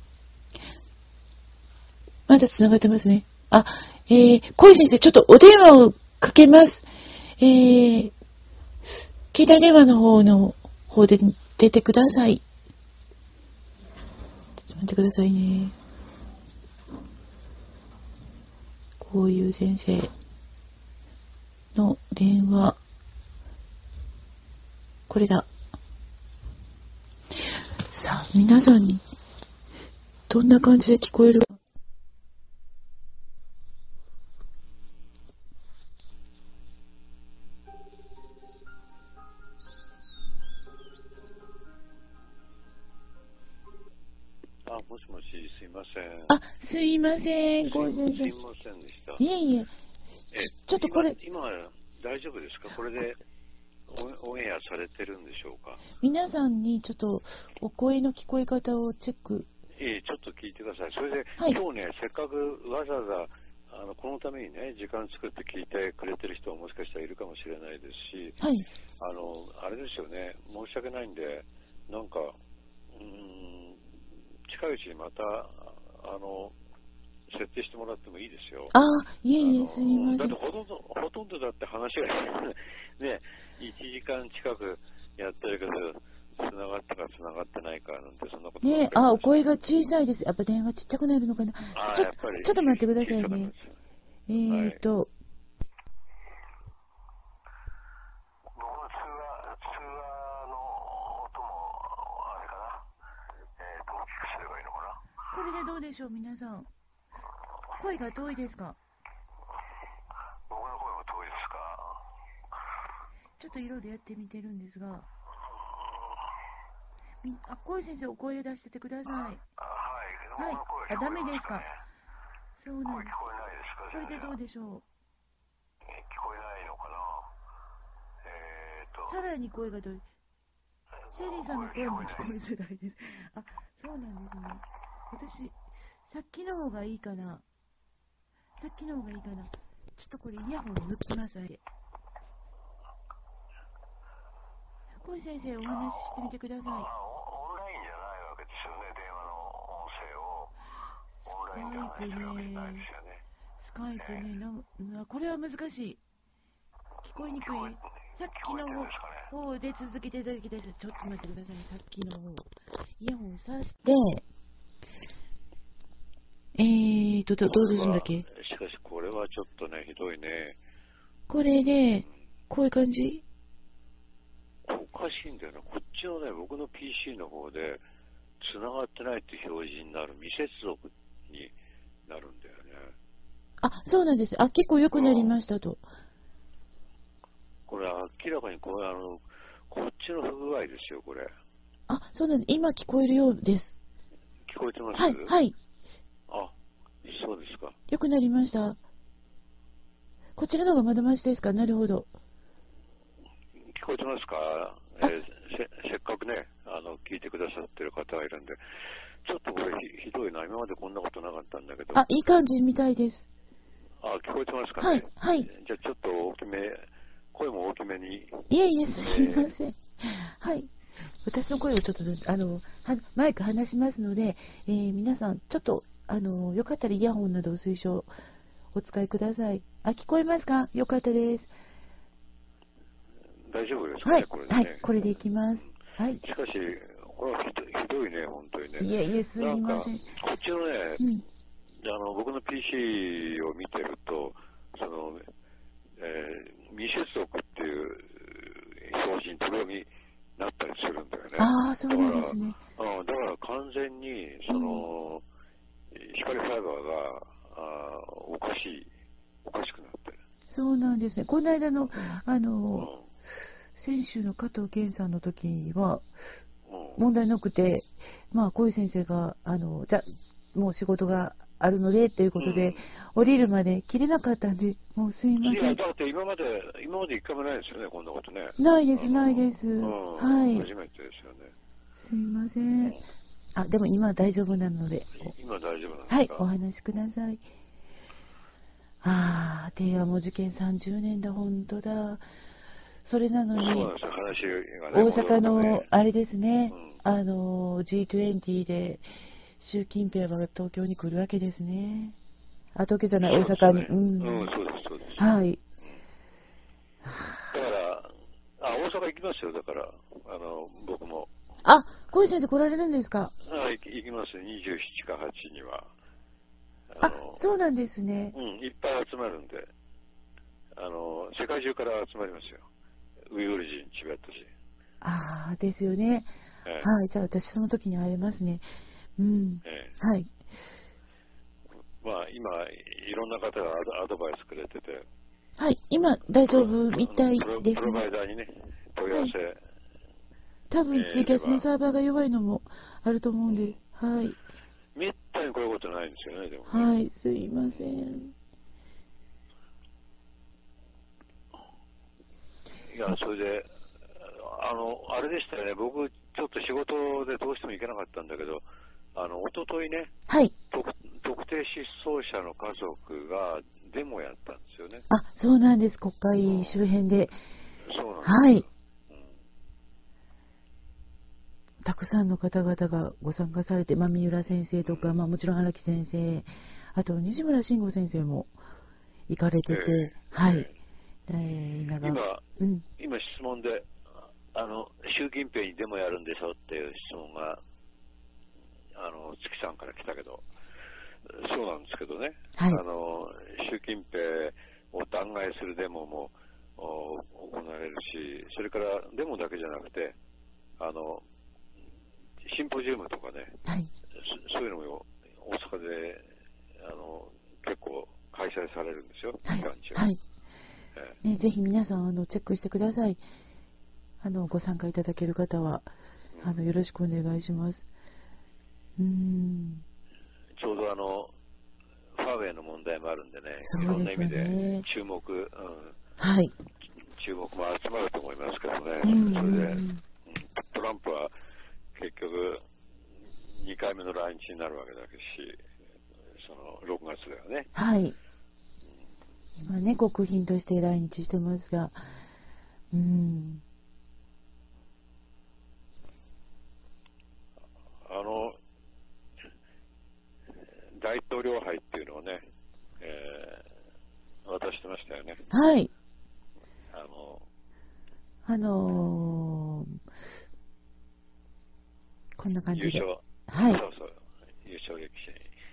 まだ繋がってますね。あ、えー、小井先生、ちょっとお電話をかけます。えー、携帯電話の方の方で出てください。ちょっと待ってくださいね。こういう先生の電話。これだ。さあ、皆さんにどんな感じで聞こえるか。 あ、もしもし、すいません。 あ、すいません、小井先生。 すいませんでした。 いえいえ。 え、 ちょっとこれ。 今、今大丈夫ですか？これでオンエアされてるんでしょうか？ 皆さんにちょっとお声の聞こえ方をチェック。 ええ、ちょっと聞いてください。それで、 はい、 今日ね、せっかくわざわざあのこのためにね、時間作って聞いてくれてる人ももしかしたらいるかもしれないですし、 はい、 あの、あれですよね、申し訳ないんで、なんか、うーん、近いうちにまた、あの、設定してもらってもいいですよ。 ああ、いえいえ、すいません。 だってほとんど、ほとんどだって話がね、いちじかん近くやってるけど、繋がったか繋がってないかなんて、そんなことねえ、あ、お声が小さいです。やっぱ電話ちっちゃくなるのかな。 あちょやっぱりちょっと待ってくださいね。えーっと、はい、 僕の通話、通話の音も、あれかな、えーと、大きくすればいいのかな。 これでどうでしょう、皆さん。声が遠いですか？ 僕の声も遠いですか？ ちょっといろいろやってみてるんですが、みあ、小井先生、お声出しててください。 はい。 はい。あ、ダメですか？そうなんです。 聞こえないですか？ それでどうでしょう？ 聞こえないのかな。えーと。 さらに声が遠い。シェリーさんの声も聞こえづらいです。あ、そうなんですね。私、さっきの方がいいかな。さっきの方がいいかな。ちょっとこれイヤホン抜きます。あれ。小井先生、お話ししてみてください。 あ、オンラインじゃないわけですよね。電話の音声をオンラインで話してるわけじゃないですよね。 スカイプね、ななこれは難しい。聞こえにくい。さっきの方で続けていただきたいです。ちょっと待ってくださいね。さっきの方。イヤホンさして、えーと、どどうするんだっけ？ しかし、これはちょっとね、ひどいね。 これで、こういう感じ？ おかしいんだよな。こっちのね、僕の ピーシー の方で、繋がってないって表示になる、未接続になるんだよね。 あ、そうなんです。あ、結構良くなりましたと。 これ明らかにこれあの、こっちの不具合ですよ、これ。 あ、そうなんです。今聞こえるようです。 聞こえてます？ はい、はい。 あ、そうですか。 良くなりました。こちらの方がまだましですか？なるほど。 聞こえてますか？えー、せ, せっかくね、あの、聞いてくださってる方がいるんで、ちょっとこれひひどいな。今までこんなことなかったんだけど。 あ、いい感じみたいです。 あ、聞こえてますかね？ はい、はい。 じゃあちょっと大きめ、声も大きめに。 いえいえ、すいません。えー、はい。私の声をちょっと、あの、はマイク離しますので、えー、皆さん、ちょっと、あの、よかったらイヤホンなどを推奨お使いください。あ、聞こえますか？よかったです。 大丈夫ですかね、 はい、 これでね。 はい、これでいきます。はい。 しかし、これはひどひどいね、本当にね。 いえいえ、すみません。 こっちのね、うん、あの僕の ピーシー を見てると、その、えー、未接続っていう表示に時々なったりするんだよね。 ああ、そうなんですね。 だから、うん、だから完全に、その、うん、光ファイバーがあおかしい、おかしくなってる。 そうなんですね。この間の、あの、うん、先週の加藤健さんの時は、 問題なくて、まあ、小井先生が、あの、じゃもう仕事があるので、ということで、うん、降りるまで切れなかったんで、もうすいません。いや、 だって今まで、今まで一回もないですよね、こんなことね。 ないです、ないです。うん、はい。 初めてですよね。 すいません。あ、でも今大丈夫なので。 今大丈夫なんですか？ はい、お話しください。ああ、提案も受験さんじゅうねんだ、本当だ。それなのに、 そうなんですよ、話がね、 大阪の、あれですね、 うん、 あの、ジートゥエンティー で、習近平は東京に来るわけですね。あ、東京じゃない、大阪に。 うね、うん、うん、そうです、そうです。 はい。 だから、あ、大阪行きますよ、だから、あの、僕も。 あ、小井先生来られるんですか？ あ、行き、行きますよ、にじゅうしちかはちには。 あ, あ、そうなんですね。 うん、いっぱい集まるんで、あの、世界中から集まりますよ。ウイグル人、チベット人。 ああ、ですよね。ええ、はい、じゃあ私その時に会えますね。うん。ええ、はい。 まあ、今、いろんな方がアドバイスくれてて。 はい、今大丈夫みたいですね。 プロバイダーにね、問い合わせ。はい、 多分、ツイキャスのサーバーが弱いのもあると思うんで、うん、はい。 めったにこういうことないんですよね、でもね。 はい、すいません。 いや、それで、あの、あれでしたよね、僕、ちょっと仕事でどうしても行けなかったんだけど、あの、一昨日ね、 はい。 特、特定失踪者の家族がデモやったんですよね。 あ、そうなんです、国会周辺で。 うん、そうなんです。 はい。たくさんの方々がご参加されて、まあ、三浦先生とか、まあ、もちろん荒木先生、あと西村慎吾先生も行かれてて、えー、はい。えー、 今、うん、今質問で、あの、習近平にデモやるんでしょっていう質問が、あの、月さんから来たけど、そうなんですけどね、はい、あの、習近平を弾劾するデモも行われるし、それからデモだけじゃなくて、あの、シンポジウムとかね、はい、そ, そういうのも大阪であの結構開催されるんですよ、 はい、期間中。はい、えーね、ぜひ皆さんあのチェックしてください。あのご参加いただける方は、うん、あのよろしくお願いします。うーん、 ちょうどあのファーウェイの問題もあるんでね、 そうですよね、いろんな意味で注目、うん、 はい、 注目も集まると思いますけどね、 うん、 それで、うん、トランプは結局にかいめの来日になるわけだけし、そのろくがつだよね。 はい。今ね、国賓として来日してますが、うん。 あの、大統領杯っていうのをね、えー、渡してましたよね。 はい。 あの、 あのー、こんな感じで。 優勝。 はい。 そうそう。優勝歴史。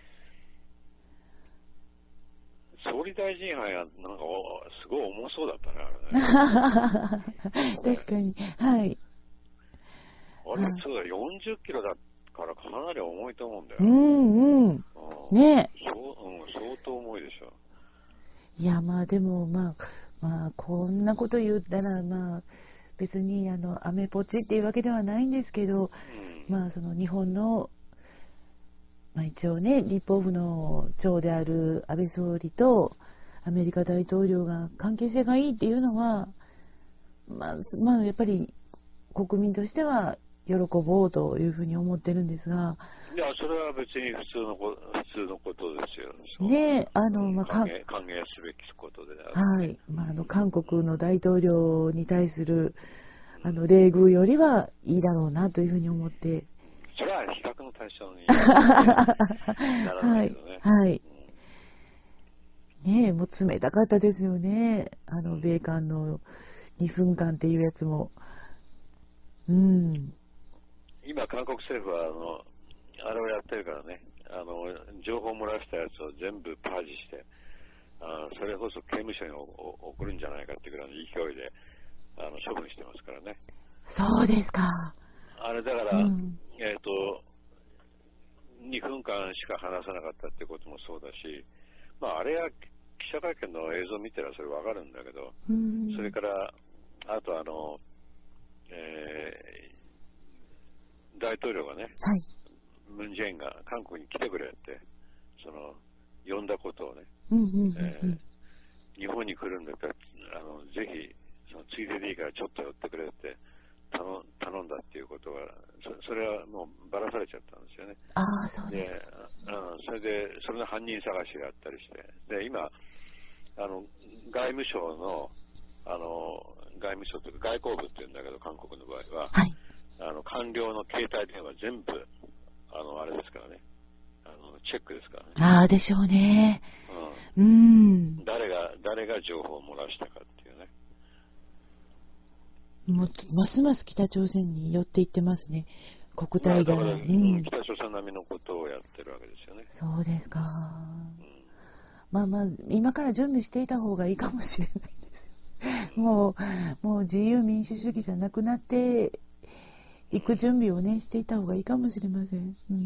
総理大臣杯がなんかすごい重そうだったね、あれね。 確かに。はい。 あれ、そうだ、よんじゅっキロだからかなり重いと思うんだよ。 うんうん。ねえ。そう、うん、相当重いでしょ。 いや、まあでも、まあ、まあ、こんなこと言ったら、まあ、別にあのアメポチっていうわけではないんですけど、うん、まあその日本の、まあ、一応ね立法府の長である安倍総理とアメリカ大統領が関係性がいいっていうのは、まあ、まあやっぱり国民としては喜ぼうというふうに思ってるんですが、 いや、それは別に普通のこ普通のことですよ。 ね、あの、まあ、 歓迎、歓迎すべきことである。はい、まあ、あの韓国の大統領に対するあの礼遇よりはいいだろうなというふうに思って。 それは比較の対象にならないけどね。 はい、はい。ねえ、もう冷たかったですよね。あの米韓のにふんかんっていうやつも。うん。 今韓国政府はあのあれをやってるからね、あの情報を漏らしたやつを全部パージして、あそれこそ刑務所に送るんじゃないかっていうぐらいの勢いであの処分してますからね。 そうですか。 あれだから、うん、えっとにふんかんしか話さなかったってこともそうだし、まああれは記者会見の映像を見たらそれわかるんだけど、うん、それからあとあの、えー、 大統領がね、 はい、 ムン・ジェインが韓国に来てくれって、その、呼んだことをね、日本に来るんだったら、あの、ぜひ、そのついででいいからちょっと寄ってくれって頼頼んだっていうことが、そ, それはもうばらされちゃったんですよね。 ああ、そうですで、うん、それで、それの犯人探しがあったりして、で、今、あの、外務省の、あの、外務省というか外交部っていうんだけど、韓国の場合は、 はい、 あの、官僚の携帯電話全部、あの、あれですからね、あの、チェックですからね。 ああ、でしょうね。 うん。 うん。 誰が、誰が情報を漏らしたかっていうね。 もうますます北朝鮮に寄っていってますね。国体が、 まあ、だから、 うん、 北朝鮮並みのことをやってるわけですよね。 そうですか。 うん、 まあまあ、今から準備していた方がいいかもしれないです。もう、もう自由民主主義じゃなくなっていく準備をね、していた方がいいかもしれません。うん、うん、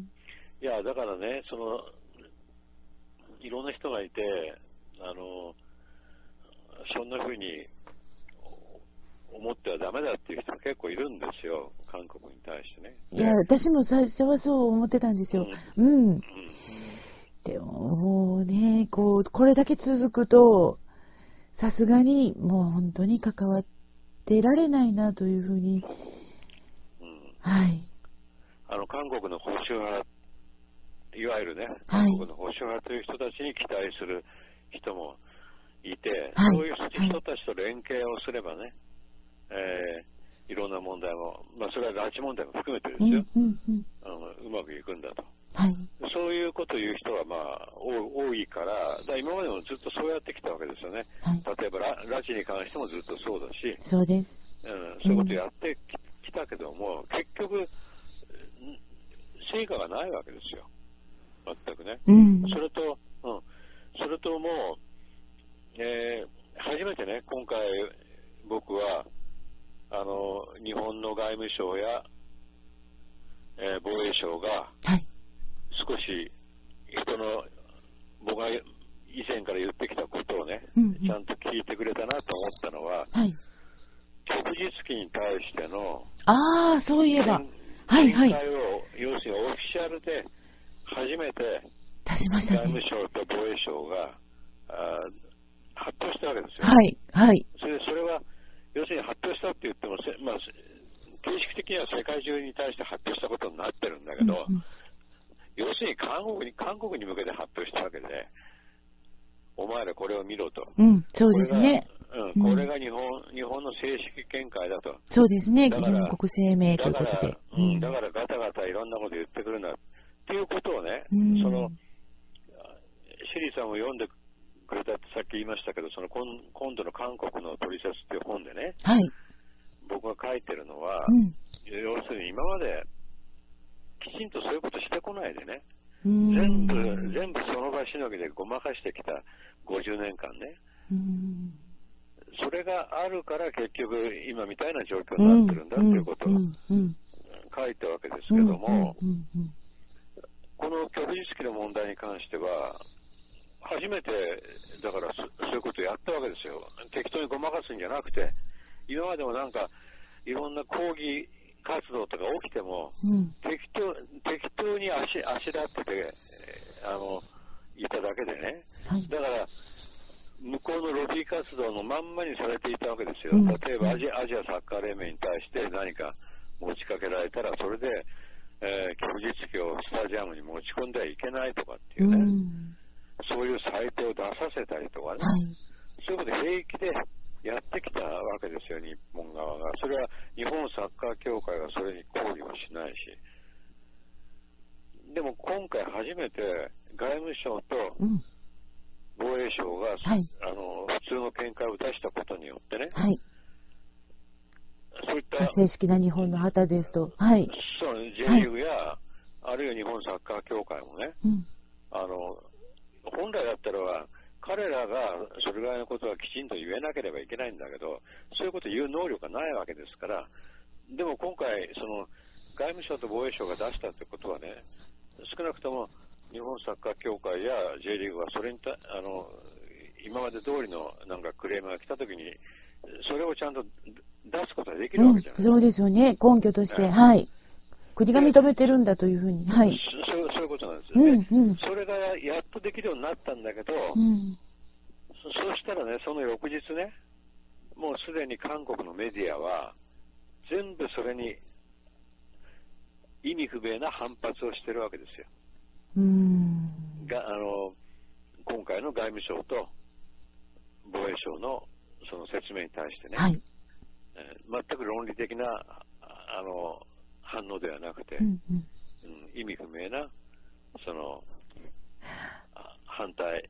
いや、だからね、その、いろんな人がいて、あの、そんな風に思ってはダメだっていう人が結構いるんですよ、韓国に対してね。 いや、私も最初はそう思ってたんですよ。うん。うん、でも、もうね、こう、これだけ続くと、さすがにもう本当に関わってられないなというふうに、うん、はい。 あの、韓国の保守派、いわゆるね、 韓国の保守派という人たちに期待する人もいて、 はい、 そういう人たちと連携をすればね、えー、いろんな問題も、まあ、それは拉致問題も含めてですよ、 うんうんうん、 あのうまくいくんだと、 はい、 そういうことを言う人は、まあ、多いから、だから今までもずっとそうやってきたわけですよね、はい、例えば拉致に関してもずっとそうだし、 そうです、 うん、そういうことをやってきたけども、結局、成果がないわけですよ、全くね。 うん、 それと、うん、それともう、えー、初めてね、今回、僕は、あの、日本の外務省や、えー、防衛省が、 はい、 少し人の、僕が以前から言ってきたことをね、 うんうん、 ちゃんと聞いてくれたなと思ったのは、 はい、 旭日旗に対しての、 ああ、そういえば、はいはい。 見解を、要するにオフィシャルで初めて、 出しましたね。 外務省と防衛省があ発表したわけですよ。 はい、はい。 それで、それは、要するに発表したって言っても、まあ、形式的には世界中に対して発表したことになってるんだけど、うんうん、要するに韓国に、韓国に向けて発表したわけで、お前らこれを見ろと。 うん、そうですね。 うん、これが日本、うん、日本の正式見解だと。 そうですね、日本国声明ということで。 うん、だからガタガタいろんなこと言ってくるなっていうことをね、うん、その、シリーさんも読んでくれたってさっき言いましたけど、その今度の韓国のトリセツっていう本でね、 はい、 僕が書いてるのは、 うん、 要するに今まできちんとそういうことしてこないでね、全部、全部その場しのぎでごまかしてきたごじゅうねんかんね、 うんそれがあるから結局今みたいな状況になってるんだということを書いたわけですけども、この旭日旗の問題に関しては初めてだからそういうことをやったわけですよ。適当にごまかすんじゃなくて、今までもなんかいろんな抗議活動とか起きても、 うん、 適当適当に足足立っててあのいただけでね、 はい、 だから向こうのロビー活動のまんまにされていたわけですよ。 うん、 例えばアジア、アジアサッカー連盟に対して何か持ちかけられたら、それで、えー、旭日旗をスタジアムに持ち込んではいけないとかっていうね、うん、そういう裁定を出させたりとかね、 はい、 そういうこと平気でやってきたわけですよ、日本側が。それは日本サッカー協会がそれに抗議はしないし。でも今回初めて外務省と、うん防衛省が、 はい、 あの普通の見解を出したことによってね、 はい、 そういった正式な日本の旗ですと、はい、 そう、J リーグや、はい、あるいは日本サッカー協会もね、 うん、 あの本来だったら彼らがそれぐらいのことはきちんと言えなければいけないんだけど、そういうことを言う能力がないわけですから、でも今回その外務省と防衛省が出したということはね、少なくとも日本サッカー協会や J リーグはそれにたあの今まで通りのなんかクレームが来たときにそれをちゃんと出すことができるわけじゃないですか、 うん、そうですよね、根拠として、 ね、 はい。 国が認めてるんだというふうに。はい。 そ, そ, そういうことなんですよね、 うんうん。 それがやっとできるようになったんだけど、 うん、 そ, そうしたらね、その翌日ね、もうすでに韓国のメディアは、全部それに意味不明な反発をしてるわけですよ。 うーんがあの今回の外務省と防衛省のその説明に対してね、 はい、 えー、全く論理的なあの反応ではなくて、 うんうんうん、意味不明なその反対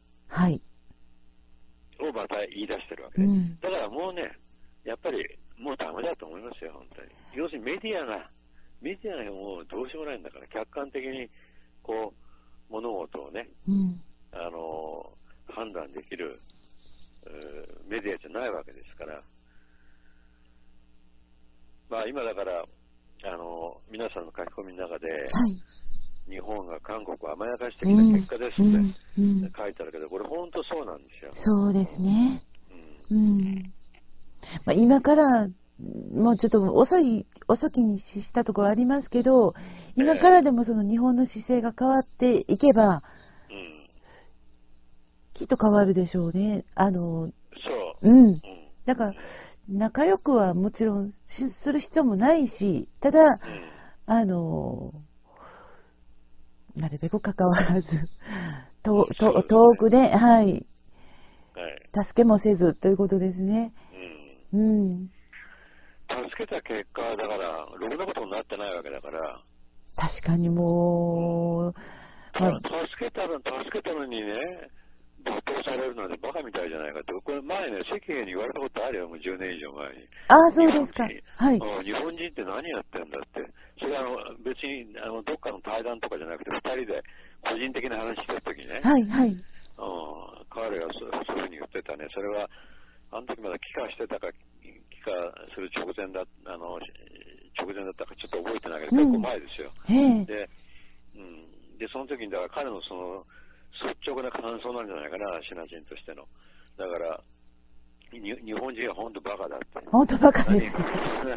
をまた言い出してるわけで、うん、だからもうね、やっぱりもうダメだと思いますよ、本当に。要するにメディアが、メディアがもうどうしようもないんだから、客観的にこう物事をね、うん、あの判断できるメディアじゃないわけですから、まあ今だからあの皆さんの書き込みの中で、はい、日本が韓国を甘やかしてきた結果ですって、うんうん、書いてあるけど、これ本当そうなんですよ。 そうですね。うんうんまあ、今からもうちょっと遅い遅きにしたところありますけど、今からでもその日本の姿勢が変わっていけば、えーうん、きっと変わるでしょうね。あのそう、 うん、だから仲良くはもちろんする必要もないし、ただ、うん、あのなるべく関わらずとと遠くで、はい、はい、助けもせずということですね。うん、うん助けた結果、だから、ろくなことになってないわけだから。 確かにもう、 まあ、助けたの、助けたのにね、罵倒されるなんてバカみたいじゃないかって、これ前ね、世間に言われたことあるよ、もうじゅうねん以上前に。 ああ、そうですか。はい。 日本人って何やってんだって。それはあの別にあのどっかの対談とかじゃなくて、ふたりで個人的な話してるときね。 はい、はい。うん、 彼がそういうふうに言ってたね。それは、あの時まだ帰化してたか、帰化する直前だ、あの、直前だったかちょっと覚えてないけど、うん、結構前ですよ。で、うん。で、その時に、だから彼のその、率直な感想なんじゃないかな、シナ人としての。だから、日本人は本当バカだって。 本当バカです。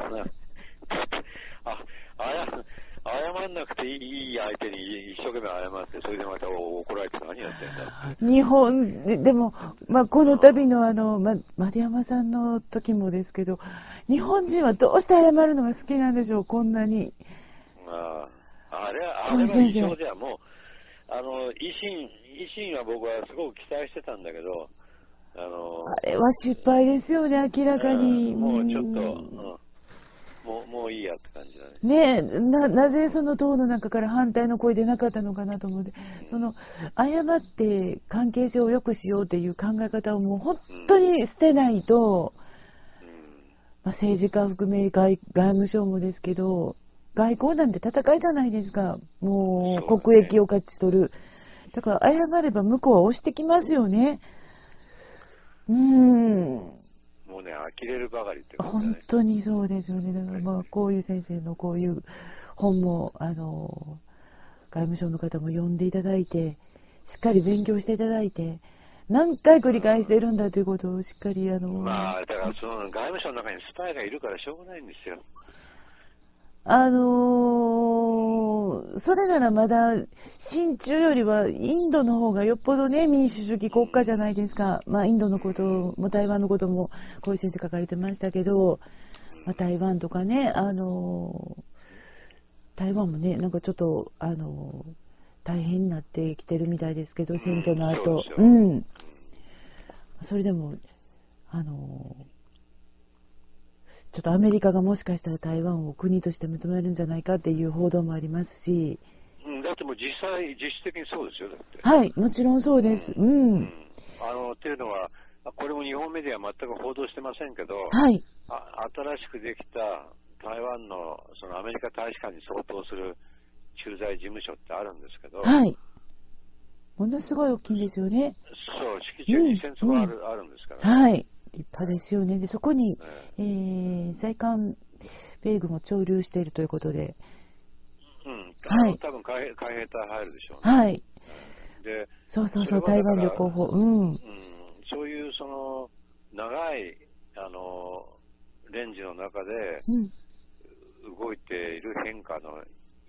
あ、あや、謝んなくていい相手に一生懸命謝って、それでまた怒られて何やってんだって。 日本、でも、まあ、この度のあの、ま、丸山さんの時もですけど、日本人はどうして謝るのが好きなんでしょう、こんなに。 ああ、あれは、あれは異常ではもう、あの、維新、維新は僕はすごく期待してたんだけど、あの、 あれは失敗ですよね、明らかに。 もうちょっと、うんもう、もういいやって感じだね。ねえ、な、なぜその党の中から反対の声出なかったのかなと思って、うん、その、誤って関係性を良くしようっていう考え方をもう本当に捨てないと、うんまあ、政治家含め外、外務省もですけど、外交なんて戦いじゃないですか。もう、国益を勝ち取る。だから、謝れば向こうは押してきますよね。うーん。 もうね、呆れるばかりってことね。本当にそうですよね。だからまあ、こういう先生のこういう本も、あの、外務省の方も読んでいただいて、しっかり勉強していただいて、何回繰り返しているんだということをしっかり、あの。 まあ、だからその外務省の中にスパイがいるからしょうがないんですよ。 あのー、それならまだ、親中よりはインドの方がよっぽどね、民主主義国家じゃないですか。まあ、インドのことも、台湾のことも、小石先生書かれてましたけど、まあ、台湾とかね、あのー、台湾もね、なんかちょっと、あのー、大変になってきてるみたいですけど、選挙の後。うん。それでも、あのー、ちょっとアメリカがもしかしたら台湾を国として認めるんじゃないかっていう報道もありますし、 うん、だってもう実際、実質的にそうですよ、だって。 はい、もちろんそうです。うん。うん、 あのっていうのは、これも日本メディアは全く報道してませんけど、 はい、 あ新しくできた台湾のそのアメリカ大使館に相当する駐在事務所ってあるんですけど、 はい、ものすごい大きいんですよね。 そう、敷地はにせんつもある、うん、あるんですからね。はい。立派ですよね。で、そこに、えー、在韓米軍も駐留しているということで。 うん。はい。多分海兵隊入るでしょうね。 はい。 で、 そうそうそう、台湾旅行法。うん。うん。 そういう、その、長い、あの、レンジの中で、動いている変化の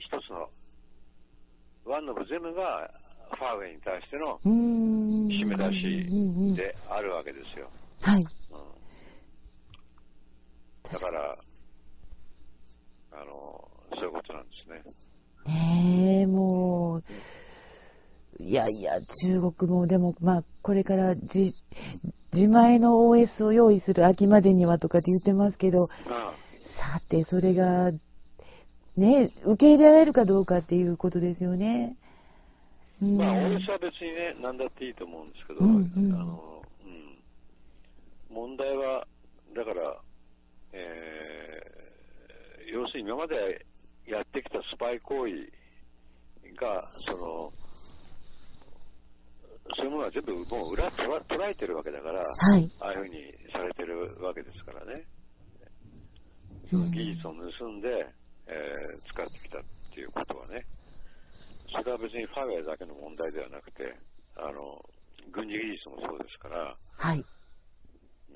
一つの、ワンオブゼムがファーウェイに対しての締め出しであるわけですよ。 はい。うん、 だから、あの、そういうことなんですね。 ねえ、もう、いやいや、中国も、でも、まあ、これからじ自前の オーエス を用意する秋までにはとかって言ってますけど、 ああ、 さて、それが、ね、受け入れられるかどうかっていうことですよね。 うん、まあ、オーエス は別にね、何だっていいと思うんですけど、うんうん、あのうん、問題は、だから、えー、要するに今までやってきたスパイ行為が、その、そういうものは全部もう裏捉えてるわけだから、 はい、 ああいうふうにされてるわけですからね。その技術を盗んで、えー、使ってきたっていうことはね、それは別にファーウェイだけの問題ではなくて、あの、軍事技術もそうですから、 はい。うん、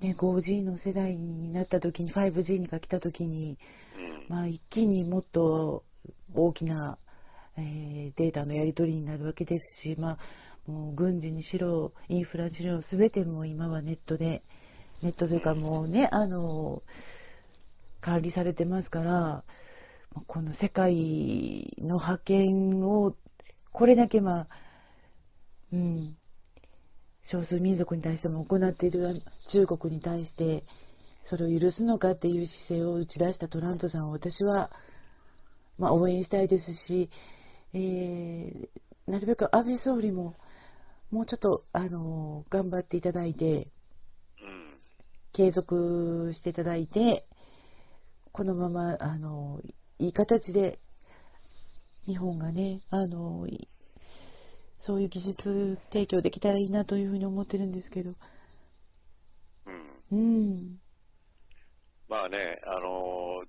ね、フォージー の世代になった時に、ファイブジー が来た時に、うん、まあ一気にもっと大きな、えー、データのやり取りになるわけですし、まあ、もう軍事にしろ、インフラにしろ、すべても今はネットで、ネットというかもうね、あの、管理されてますから、この世界の覇権をこれだけ、まあ、うん、少数民族に対しても行っている中国に対してそれを許すのかっていう姿勢を打ち出したトランプさんを私は、まあ、応援したいですし、えー、なるべく安倍総理ももうちょっと、あの頑張っていただいて、うん、継続していただいて、このままあのいい形で日本がね、あのそういう技術提供できたらいいなというふうに思ってるんですけど。 うん。 うん、 まあね、あの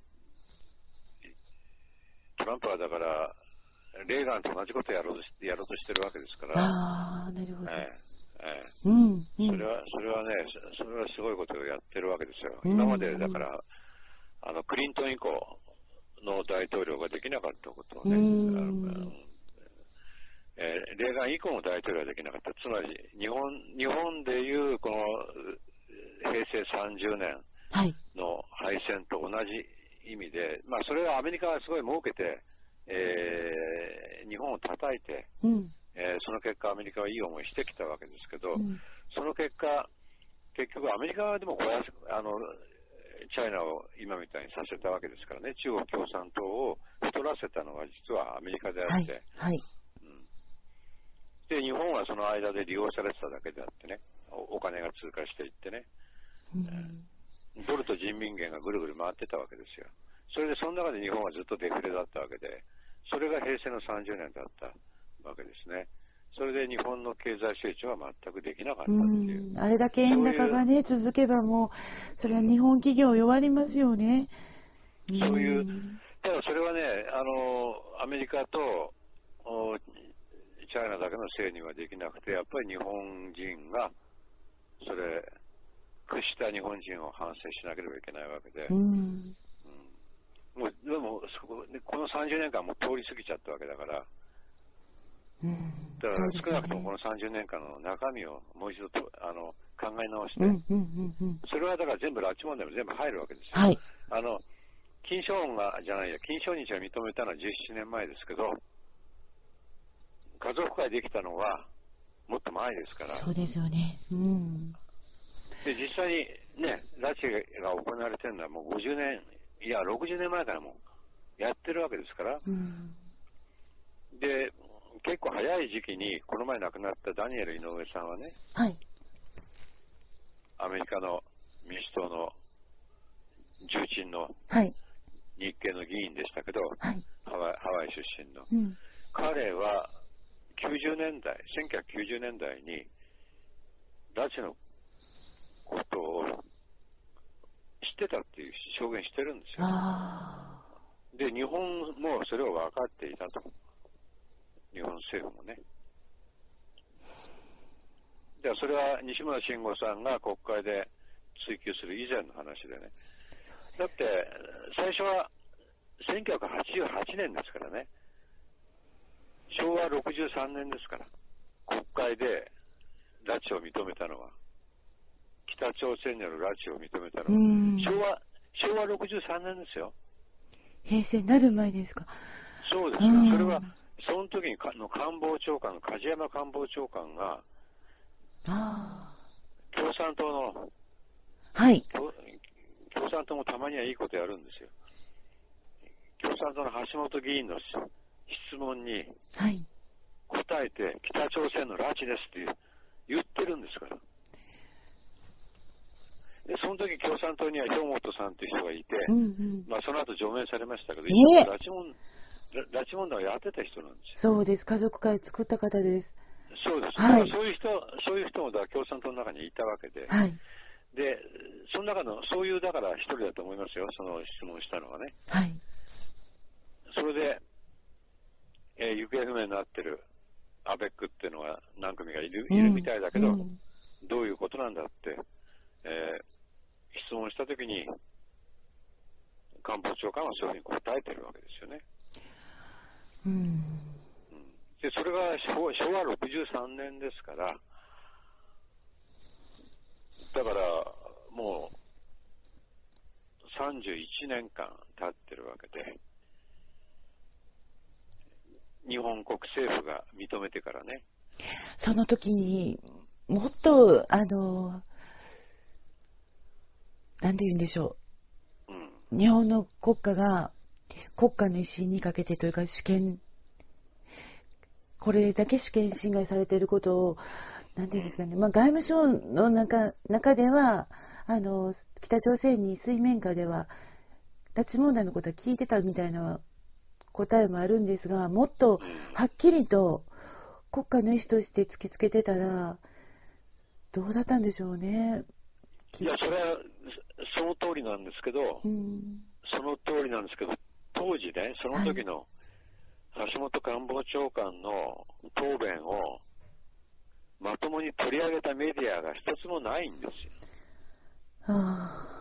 トランプはだからレーガンと同じことをやろうとしてやろうとしてるわけですから。 ああ、なるほど。えええ、 うん、うん、 それはそれはね、それはすごいことをやってるわけですよ。うん、今までだから、あのクリントン以降の大統領ができなかったことをね、うんえー、レーガン以降の大統領はできなかった。つまり日本日本でいうこの平成さんじゅうねんの敗戦と同じ意味で、まあ、それはアメリカがすごい儲けて、えー、日本を叩いて、うんえー、その結果アメリカはいい思いしてきたわけですけど、うん、その結果結局アメリカはでもこれあのチャイナを今みたいにさせたわけですからね。中国共産党を太らせたのは実はアメリカであって、 はいはいうん、で日本はその間で利用されてただけであってね、 お, お金が通過していってね、うん、ドルと人民元がぐるぐる回ってたわけですよ。それでその中で日本はずっとデフレだったわけで、それが平成のさんじゅうねんだったわけですね。それで日本の経済成長は全くできなかったっていう。 うん、あれだけ円高がね続けばもうそれは日本企業弱りますよね。 うん、そういう、ただそれはね、あのアメリカとチャイナだけのせいにはできなくて、やっぱり日本人がそれ屈した日本人を反省しなければいけないわけで、うん、もうでもそここのさんじゅうねんかんも通り過ぎちゃったわけだから、うん、だから少なくともこのさんじゅうねんかんの中身をもう一度とあの考え直して、うんうんうんうん、それはだから全部拉致問題も全部入るわけですよ。 はい、 あの金正恩がじゃないや金正日が認めたのはじゅうななねんまえですけど、家族会できたのはもっと前ですから。 そうですよね。うん、 で実際にね拉致が行われてるのはもうごじゅうねんいやろくじゅうねんまえからもやってるわけですから、うん、で結構早い時期にこの前亡くなったダニエル井上さんはね、 はい、 アメリカの民主党の重鎮の日系の議員でしたけど、はい、ハワイ、ハワイ出身の、うん、彼はきゅうじゅうねんだいせんきゅうひゃくきゅうじゅうねんだいに拉致のことを知ってたっていう証言してるんですよ。で日本もそれを分かっていたと、日本政府もね。でそれは西村慎吾さんが国会で追及する以前の話でね。だって最初はせんきゅうひゃくはちじゅうはちねんですからね。しょうわろくじゅうさんねんですから。国会で拉致を認めたのは。北朝鮮による拉致を認めたのは。昭和、昭和ろくじゅうさんねんですよ。 平成になる前ですか。 そうですよ。それは、その時にかの官房長官の梶山官房長官が、 あ共産党の、 はい。 共、共産党もたまにはいいことやるんですよ。共産党の橋本議員の質問に答えて、北朝鮮の拉致ですって言ってるんですから。で、その時共産党には兵本さんという人がいて、うんうん、まあその後除名されましたけど、一応拉致問、拉致問題をやってた人なんですよ。そうです。家族会作った方です。 そうです。はい、そういう人、そういう人もだ共産党の中にいたわけで、 はい、 で、その中の、そういうだから一人だと思いますよ、その質問したのはね。 はい。 それで、えー、行方不明になってるアベックっていうのは何組かいる、うん、いるみたいだけど、うん、どういうことなんだって、えー、質問したときに、官房長官はそういうふうに答えてるわけですよね。 うん、 でそれが昭和ろくじゅうさんねんですから、だからもうさんじゅういちねんかん経ってるわけで、日本国政府が認めてからね。 その時にもっとあのなんて言うんでしょう、うん、日本の国家が国家の威信にかけてというか主権、これだけ主権侵害されていることをなんて言うんですかね、まあ、外務省の中、中ではあの北朝鮮に水面下では拉致問題のことは聞いてたみたいな答えもあるんですが、もっとはっきりと国家の意思として突きつけてたらどうだったんでしょうね。 いや、それはその通りなんですけど、うん、その通りなんですけど、当時ね、その時の橋本官房長官の答弁をまともに取り上げたメディアが一つもないんですよ。 はあ、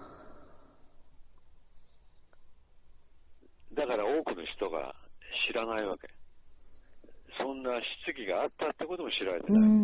だから多くの人が知らないわけ。そんな質疑があったってことも知られてない。うん、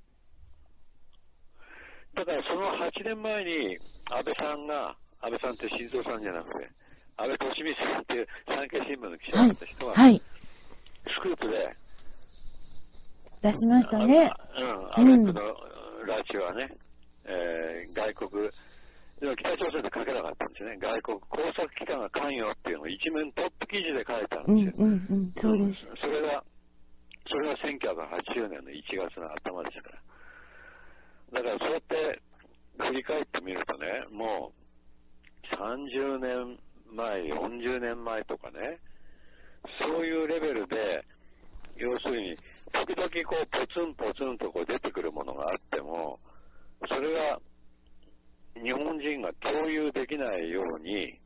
だからそのはちねんまえに安倍さんが、安倍さんって静蔵さんじゃなくて、安倍利美さんっていう産経新聞の記者だった人は、 はいはい、 スクープで出しましたね。 うん、アベックの拉致はね、えー、外国、でも北朝鮮で書けなかったんですよね。外国工作機関が関与っていうのを一面トップ記事で書いたんですよ。 うんうんうん、そうです。 それが、それがせんきゅうひゃくはちじゅうねんのいちがつの頭でしたから。だからそうやって振り返ってみるとね、もうさんじゅうねんまえ、よんじゅうねんまえとかね、そういうレベルで、要するに、時々こうポツンポツンとこう出てくるものがあっても、それが日本人が共有できないように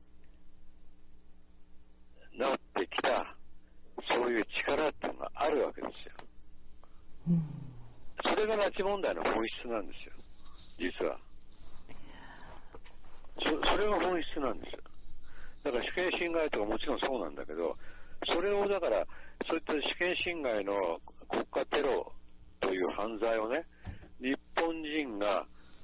なってきた、そういう力っていうのがあるわけですよ。うん、それが拉致問題の本質なんですよ、実は。そ, それが本質なんですよ。だから主権侵害とかもちろんそうなんだけど、それをだから、そういった主権侵害の国家テロという犯罪をね、日本人が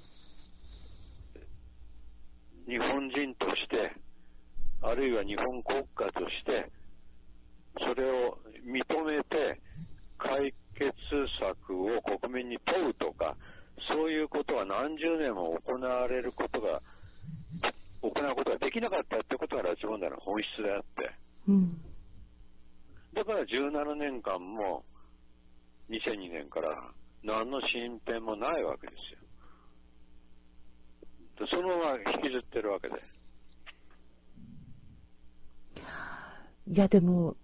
日本人として、あるいは日本国家として、それを認めて解決策を国民に問うとか、そういうことは何十年も行われることが、行うことができなかったってことが拉致問題の本質であって、うん、だからじゅうななねんかんもにせんにねんから何の進展もないわけですよ。そのまま引きずってるわけで。 いやでも、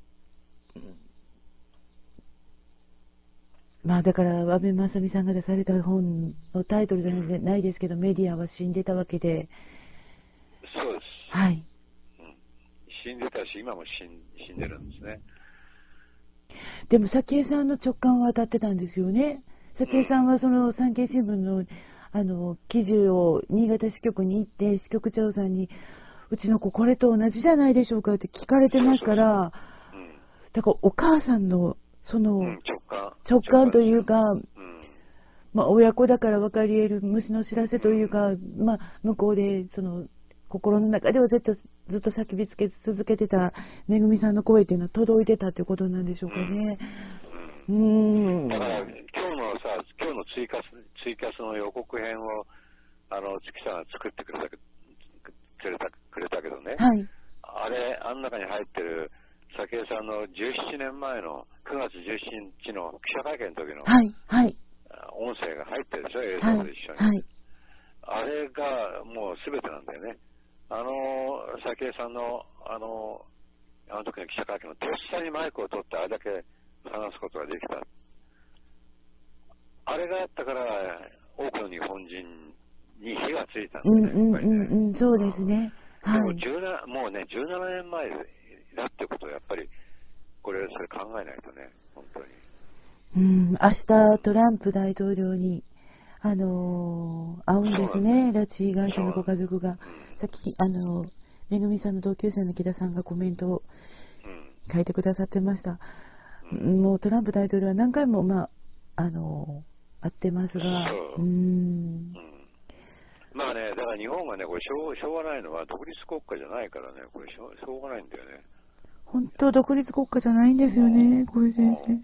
まあだから安倍正美さんが出された本のタイトルじゃないですけど、メディアは死んでたわけで。 そうです。 はい。 うん、死んでたし、今も死ん、死んでるんですね。 でも早紀江さんの直感は当たってたんですよね。早紀江さんはその産経新聞のあの記事を新潟支局に行って支局長さんにうちの子これと同じじゃないでしょうかって聞かれてますから、 そうそうそう、うん、 だからお母さんのその、 うん、直感直感というか、 うん、 まあ、親子だから分かり得る虫の知らせというか、うん、まあ、向こうでその心の中ではずっとずっと叫びつけ続けてためぐみさんの声というのは届いてたということなんでしょうかね。うん。 うん、だから今日のさ、今日のツイキャス、ツイキャスの予告編をあの月さんが作ってくれたくれたくれたけどね。 はい。 あれ、あん中に入ってる早紀江さんのじゅうななねんまえのくがつじゅうしちにちの記者会見の時の、 はいはい、 音声が入ってるでしょ、映像と一緒に。 はいはい、 あれがもう全てなんだよね。あの早紀江さんのあのあの時の記者会見のとっさにマイクを取ってあれだけ話すことができた。あれがあったから多くの日本人に火がついたんだよね。 うんうんうんうん、そうですね。 はい、でもじゅうななもうねじゅうななねんまえだってことをやっぱりこれそれ考えないとね、本当に。 うん、明日トランプ大統領にあのー、会うんですね、拉致被害者のご家族が。さっきあのめぐみさんの同級生の木田さんがコメントを書いてくださってました。うん、もうトランプ大統領は何回もまああのー、会ってますが、うーん。うんまあね、だから日本がね、これしょう、しょうがないのは独立国家じゃないからね、これしょう、しょうがないんだよね。 本当、独立国家じゃないんですよね、小井先生。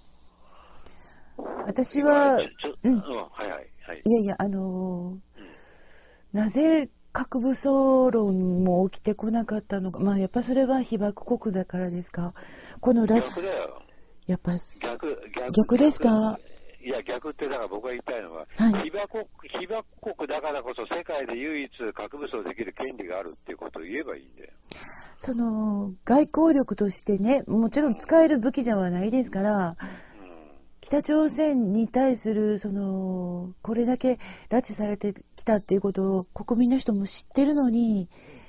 私は、うん、はいはいはい。いやいや、あのーうん、なぜ核武装論も起きてこなかったのか、まあやっぱそれは被爆国だからですか。この逆だよ。 やっぱ逆、逆、 逆ですか。 いや、逆って、だから僕が言いたいのは、 はい、 被爆国、被爆国だからこそ世界で唯一核武装できる権利があるっていうことを言えばいいんだよ。 その、外交力としてね、もちろん使える武器ではないですから、うん、北朝鮮に対する、その、これだけ拉致されてきたっていうことを国民の人も知ってるのに、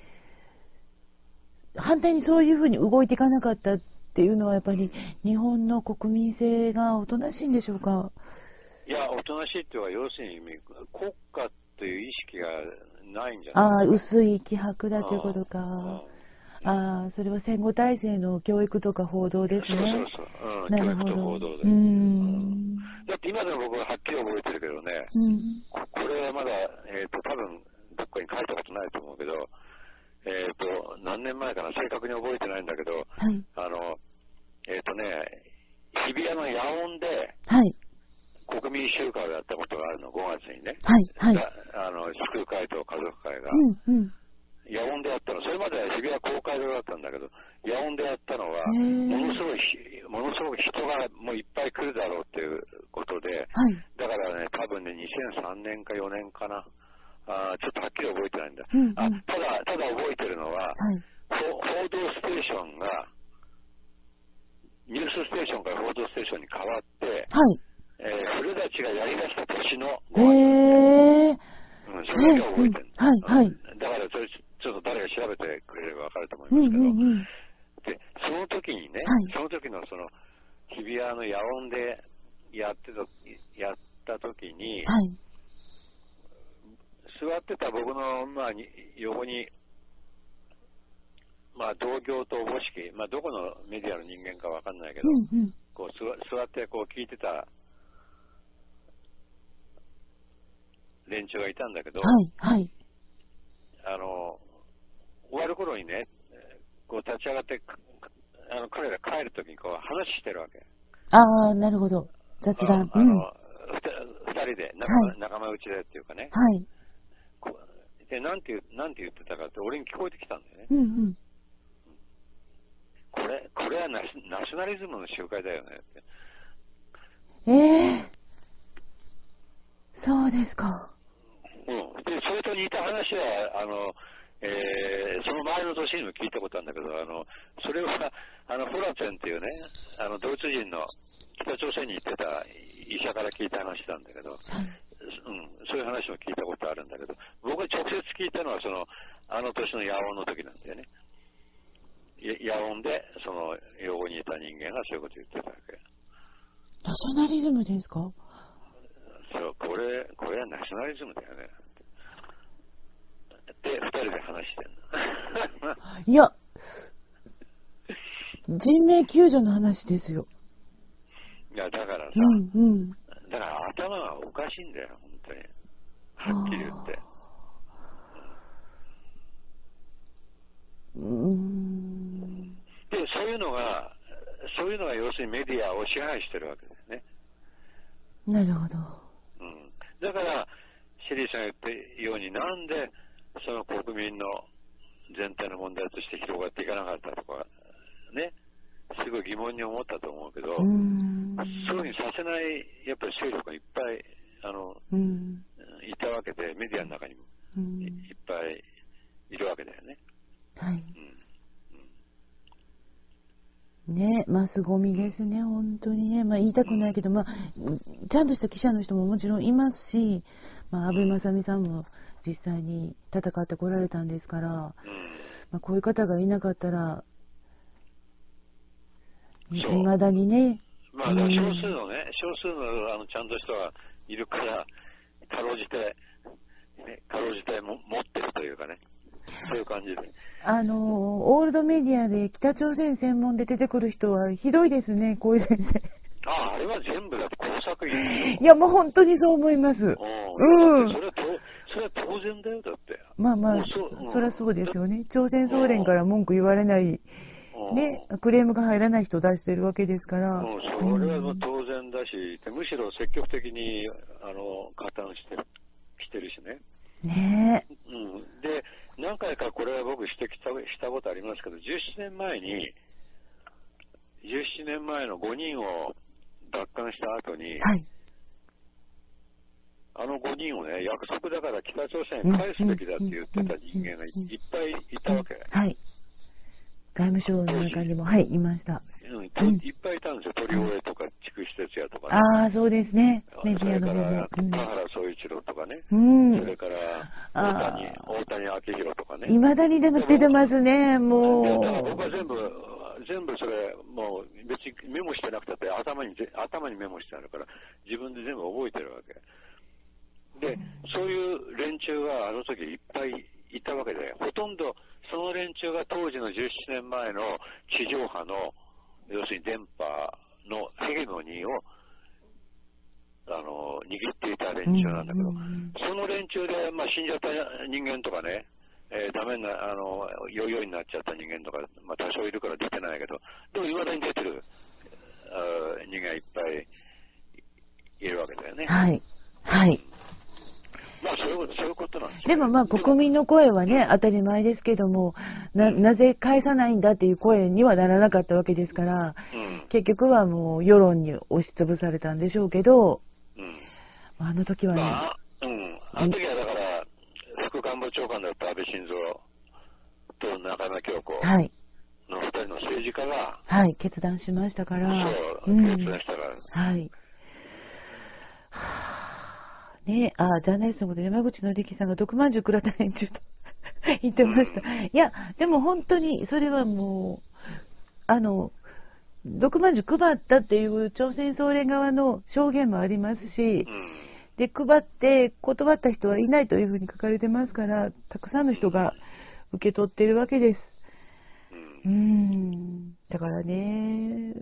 反対にそういうふうに動いていかなかったっていうのはやっぱり日本の国民性がおとなしいんでしょうか。 いや、おとなしいっていうのは要するに国家という意識がないんじゃないですか。 ああ、薄い気迫だということか。ああ、それは戦後体制の教育とか報道ですね。 そうそうそう。うん、なるほど。教育と報道で。 うん。 だって今でも僕ははっきり覚えてるけどね、うん、これはまだ、えっと、多分どっかに書いたことないと思うけど、えっと、何年前かな、正確に覚えてないんだけど、はい、あの、えっとね、日比谷の野音で、はい、国民集会をやったことがあるの、ごがつにね。はいはい、あの祝会と家族会が、うんうん、野音でやったの、それまでは日比谷公会堂だったんだけど、野音でやったのは、ものすごい、ものすごく人がもういっぱい来るだろうっていうことで、はい、だからね、多分ね、にせんさんねんかよねんかな、あちょっとはっきり覚えてないんだ。うんうん、あただ、ただ覚えてるのは、はい、報道ステーションが、ニュースステーションから報道ステーションに変わって、はい、えー、古舘がやりだした年のごがつ、えーうん、それだけは覚えてる、はいはい、だからそれちょっと誰が調べてくれれば分かると思いますけど、うんうんうん、でその時にね、はい、その時のその日比谷の野音でやってたやった時に、はい、座ってた僕の、まあ、横に、まあ、同業とおぼしき、まあ、どこのメディアの人間か分かんないけど、うんうん、こう座ってこう聞いてた連中がいたんだけど、はいはい、あの終わる頃にね、こう立ち上がってあの彼ら帰るときにこう話してるわけ。 ああ、なるほど。雑談。 あの、うん、ふたりで仲間、はい、仲間内でっていうかね。はい。こでなんてなんて言ってたかって俺に聞こえてきたんだよね。うんうん、これこれはナシ、ナショナリズムの集会だよねって。 ええー、そうですか。 うん、でそれと似た話はあの、えー、その前の年にも聞いたことあるんだけど、あのそれはあのホラチェンっていうね、あのドイツ人の北朝鮮に行ってた医者から聞いた話なんだけど、はい、うん、そういう話も聞いたことあるんだけど、僕が直接聞いたのはそのあの年の野音の時なんだよね。野音でその横にいた人間がそういうこと言ってたわけ。 ナショナリズムですか？ そう、これ、これはナショナリズムだよね。で、二人で話してんの。 いや、人命救助の話ですよ。 いや、だからさ、 うんうん、 だから頭がおかしいんだよ、本当に。はっきり言って。 うーん。 で、そういうのが、そういうのが要するにメディアを支配してるわけですね。 なるほど。 うん。だから、シェリーさんが言ったように、なんでその国民の全体の問題として広がっていかなかったとか、ね、すごい疑問に思ったと思うけど、うそういうふうにさせない、やっぱり勢力がいっぱい、あの、いたわけで、メディアの中にもいっぱいいるわけだよね。 はい。うん、ね、まあ、凄みですね、本当にね。まあ、言いたくないけど、まあ、ちゃんとした記者の人ももちろんいますし、まあ、安倍正美さんも実際に戦ってこられたんですから、まあ、こういう方がいなかったら、いまだにね。 まあ、少数のね、少数のあのちゃんと人がいるから、かろうじて、ね、かろうじても持ってるというかね。そういう感じで。 あの、オールドメディアで北朝鮮専門で出てくる人はひどいですね、こういう先生。 ああ、あれは全部だって工作員。 いや、もう本当にそう思います。うん。 それはそれは当然だよ、だって。 まあまあ、そ, うん、そりゃそうですよね。朝鮮総連から文句言われない、ね、クレームが入らない人を出してるわけですから。 うん、それはもう当然だし、うん、むしろ積極的に、あの、加担してる、してるしね。 ねえ。 うん。で、何回かこれは僕指摘したことありますけど、じゅうななねんまえに、じゅうななねんまえのごにんを奪還した後に、はい、あのごにんをね、約束だから北朝鮮に返すべきだって言ってた人間がいっぱいいたわけ。 はい。外務省の中にも、はい、いました。 うん、いっぱいいたんですよ。鳥越とか筑紫哲也とか、 ね。ああ、そうですね。メディアの方も。それから、田原総一郎とかね。 うん。 それから、大谷、大谷明宏とかね。 いまだにでも出てますね、もう。 だから僕は全部、全部それ、もう別にメモしてなくたって頭に、頭にメモしてあるから、自分で全部覚えてるわけ。で、そういう連中があの時いっぱいいたわけで、ほとんどその連中が当時のじゅうななねんまえの地上波の、要するに電波のヘゲモニーを、あの、握っていた連中なんだけど、うんうん、その連中で、まあ、死んじゃった人間とかね、えー、ダメな、あの、ヨーヨーになっちゃった人間とか、まあ、多少いるから出てないけど、でも未だに出てるあ人間がいっぱいいるわけだよね。 はい。はい。 まあ、そういうこと、そういうことなんですよ、 ね。でもまあ、国民の声はね、当たり前ですけども、な、なぜ返さないんだっていう声にはならなかったわけですから、うん、結局はもう世論に押しつぶされたんでしょうけど、うん、あの時はね、 まあ、うん、あの時はだから、副官房長官だった安倍晋三と中山京子の二人の政治家が、 はい、決断しましたから、 そう、決断したから、 うん、はい。ね、あ、ジャーナリストのこと山口の力さんが毒まんじゅうくらった連中と言ってました。いや、でも本当にそれはもう、あの、毒まんじゅう配ったっていう朝鮮総連側の証言もありますし、で、配って断った人はいないというふうに書かれてますから、たくさんの人が受け取っているわけです。うーん、だからね、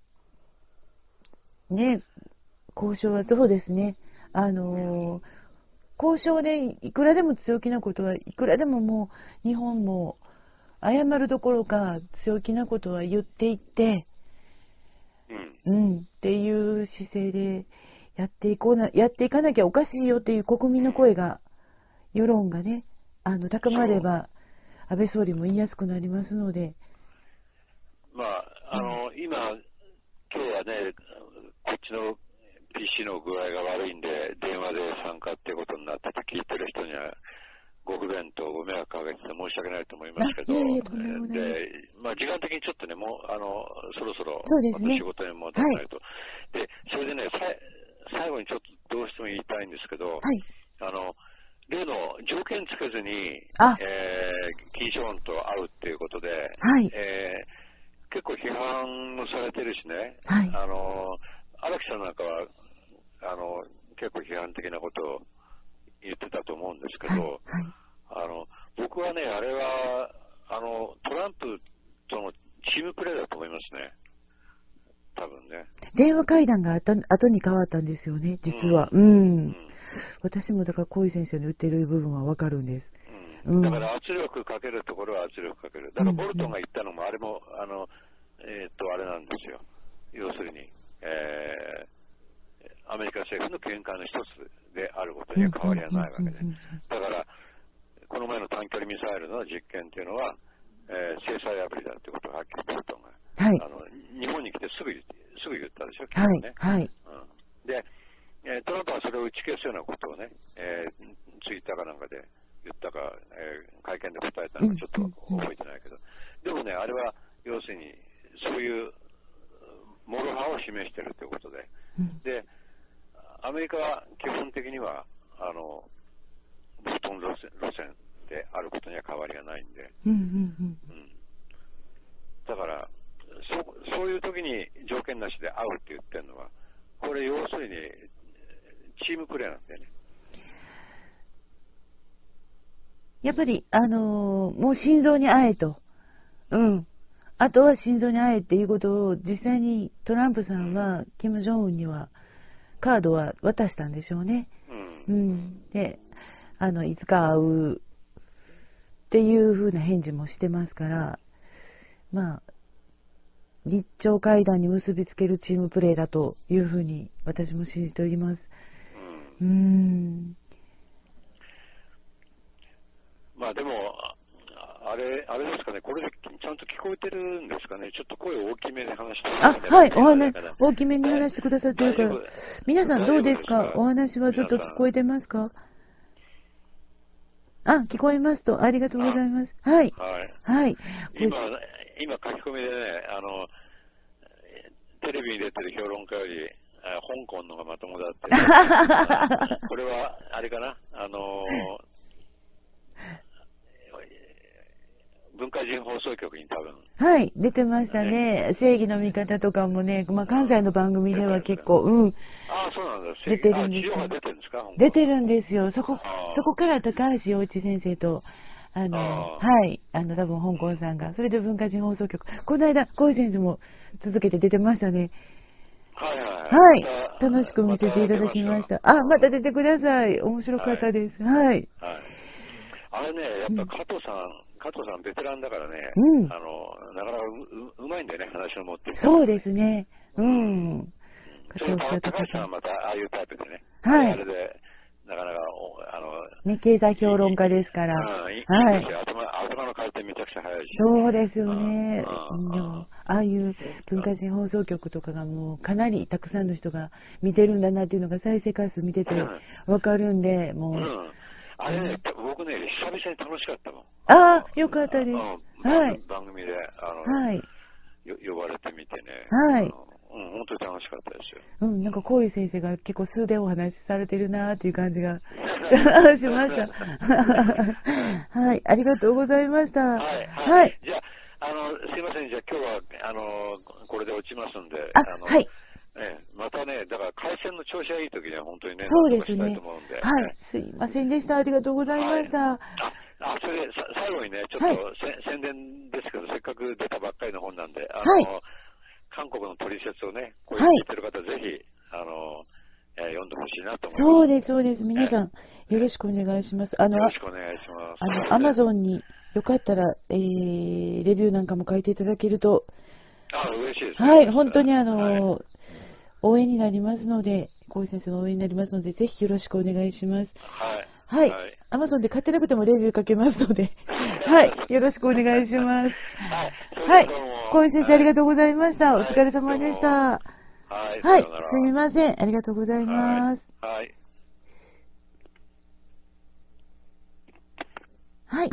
ね、交渉はそうですね。あのー、交渉でいくらでも強気なことはいくらでももう日本も謝るどころか強気なことは言っていって、うん、うん、っていう姿勢でやっていこうな、やっていかなきゃおかしいよっていう国民の声が、世論がね、あの高まれば安倍総理も言いやすくなりますので。 まああの、うん、今今日はね、こっちのピーシー の具合が悪いんで、電話で参加っていうことになってて、聞いてる人にはご不便とご迷惑かけて申し訳ないと思いますけど、で、まあ、時間的にちょっとね、もう、あの、そろそろ、 そうですね、 仕事に戻らないと。はい、で、それでね、さ最後にちょっとどうしても言いたいんですけど、はい、あの、例の条件つけずに、えー、金正恩と会うっていうことで、はい、えー、結構批判もされてるしね、はい、あの、荒木さんなんかは、あの、結構批判的なことを言ってたと思うんですけど、はいはい、あの、僕はね、あれは、あの、 そのチームプレーだと思いますね。多分ね。 電話会談が後に変わったんですよね、実は。うん。うん、私もだから小井先生の言ってる部分はわかるんです。 うん、だから圧力かけるところは圧力かける。だからボルトンが言ったのも、あれも、あの、えっと、あれなんですよ。要するに、えー、アメリカ政府の見解の一つであることには変わりはないわけで。だから、この前の短距離ミサイルの実験っていうのは、えー、制裁破りだってことがはっきりボルトンが、はい、あの日本に来てすぐすぐ言ったでしょ、 はい、ね、はい、 うん、で、えー、トランプはそれを打ち消すようなことをね、えー、ツイッターかなんかで言ったか、えー、会見で答えたのかちょっと覚えてないけど、でもね、あれは要するにそういうモロハを示しているということで、で、アメリカは基本的にはあのボルトン路線、路線であることには変わりがないんで、うんうんうんうん、だからそ、そういう時に条件なしで会うって言ってるのは、これ要するにチームプレーなんだよね。 やっぱり、あのー、もう心臓に会えと。うん。あとは心臓に会えっていうことを実際にトランプさんは、キム・ジョンウンにはカードは渡したんでしょうね。うん。うん、で、あの、いつか会うっていう風な返事もしてますから、まあ、日朝会談に結びつけるチームプレーだというふうに私も信じております。うん。うーん。 まあでも、あれ、あれですかね、これでちゃんと聞こえてるんですかね、ちょっと声大きめで話してあ、はい、お話、大きめに話してくださってるから、皆さんどうですか、お話はずっと聞こえてますか？あ、聞こえますと、ありがとうございます。はい。はい。はい。 今、今書き込みでね、あの、テレビに出てる評論家より、香港のがまともだって。これは、あれかな、あの、文化人放送局に多分。 はい、出てましたね。ね、正義の味方とかもね、まあ、関西の番組では結構、うん。 ああ、そうなんだ。 出てるんですよ。 出てるんですか？ 出てるんですよ。そこ、そこから高橋陽一先生と、あの、あはい、あの、多分香港さんが、それで文化人放送局。この間、小井先生も続けて出てましたね。 はいはい。 はい。楽しく見せていただきました。あ、また出てください。面白かったです。はい。はい。 あれね、やっぱ加藤さん、うん加藤さんベテランだからね、うん、あのなかなか う, う, うまいんだよね、話を持ってきて。 そうですね。うん。うん、 加藤さんはまたああいうタイプでね。 はい。 あれで、なかなか、あの、 ね、経済評論家ですから。 うん、いいはい。頭, 頭の回転めちゃくちゃ早いし。 そうですよね。うん、でも、ああいう文化人放送局とかがもうかなりたくさんの人が見てるんだなっていうのが再生回数見ててわかるんで、もう。うんあれね、僕ね、久々に楽しかったもん。 ああ、よかったです。 はい。番組で、あの、はい。呼ばれてみてね。 はい。 うん、本当に楽しかったですよ。 うん、なんか、こういう先生が結構数でお話しされてるなーっていう感じがしました。はい、ありがとうございました。 はい。はい。じゃあ、あの、すいません、じゃあ今日は、あの、これで落ちますんで。 あ、あのはい。 ね、またね、だから回線の調子がいいときには本当にね、 そうですね。はい、すいませんでした。ありがとうございました。はい、 あ、あ、それでさ最後にね、ちょっと、はい、宣伝ですけど、せっかく出たばっかりの本なんで、あの、はい、韓国の取説をね、こういう聞いてる方、ぜひ、あの、えー、読んでほしいなと思います。 そうです、そうです。皆さん、よろしくお願いします。あの、 よろしくお願いします。 あの、アマゾンによかったら、えー、レビューなんかも書いていただけると、 あ、嬉しいですね。 はい、本当にあの、はい、応援になりますので、小井先生の応援になりますので、ぜひよろしくお願いします。 はい。 はい。アマゾンで買ってなくてもレビューかけますので、はい。よろしくお願いします。はい。小井先生、ありがとうございました。お疲れ様でした。 はい。 はい。すみません。ありがとうございます。 はい。 はい。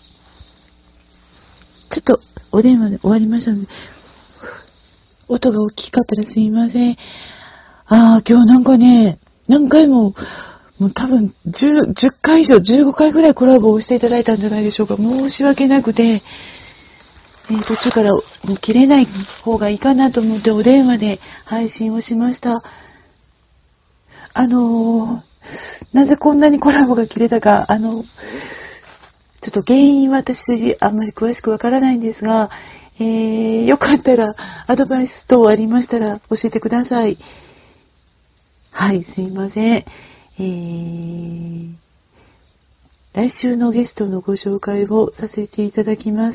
ちょっと、お電話で終わりましたので、音が大きかったらすみません。ああ、今日なんかね、何回も、もう多分じゅう、じゅっかい以上、じゅうごかいぐらいコラボをしていただいたんじゃないでしょうか。申し訳なくて、えー、途中からもう切れない方がいいかなと思ってお電話で配信をしました。あのー、なぜこんなにコラボが切れたか、あの、ちょっと原因は私あんまり詳しくわからないんですが、 えー、よかったらアドバイス等ありましたら教えてください。はい、すいません。えー、来週のゲストのご紹介をさせていただきます。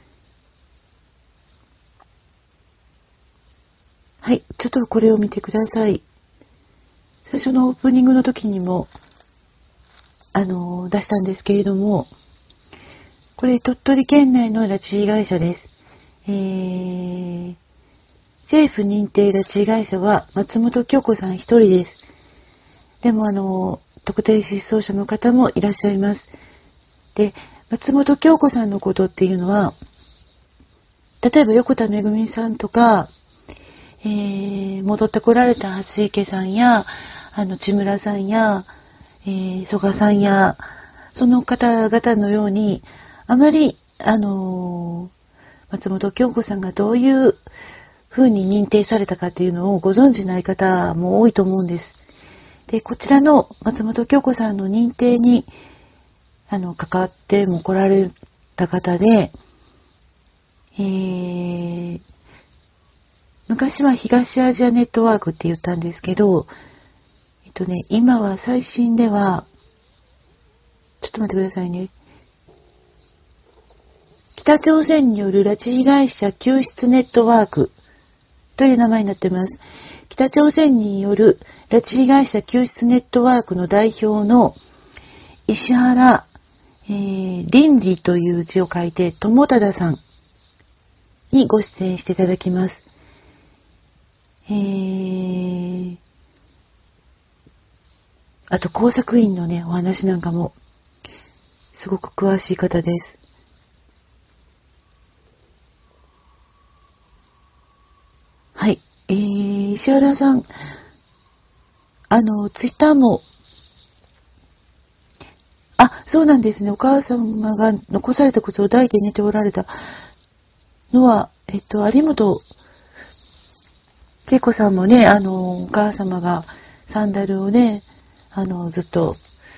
はい、ちょっとこれを見てください。最初のオープニングの時にも、あのー、出したんですけれども、これ鳥取県内の拉致被害者です。えー、政府認定拉致被害者は松本京子さん一人です。でもあのー、特定失踪者の方もいらっしゃいます。で、松本京子さんのことっていうのは、例えば横田めぐみさんとか、えー、戻ってこられた蓮池さんや、あの、千村さんや、えー、曽我さんや、その方々のように、あまり、あのー、松本京子さんがどういうふうに認定されたかっていうのをご存じない方も多いと思うんです。で、こちらの松本京子さんの認定に、あの、関わっても来られた方で、えー、昔は東アジアネットワークって言ったんですけど、えっとね、今は最新では、ちょっと待ってくださいね。北朝鮮による拉致被害者救出ネットワークという名前になっています。北朝鮮による拉致被害者救出ネットワークの代表の石原、えー、倫理という字を書いて友忠さんにご出演していただきます。えー、あと工作員のねお話なんかもすごく詳しい方です。はい、えー、石原さん、あのツイッターも、あ、そうなんですね。お母様が残された靴を抱いて寝ておられたのは、えっと有本恵子さんもね、あのお母様がサンダルをね、あのずっと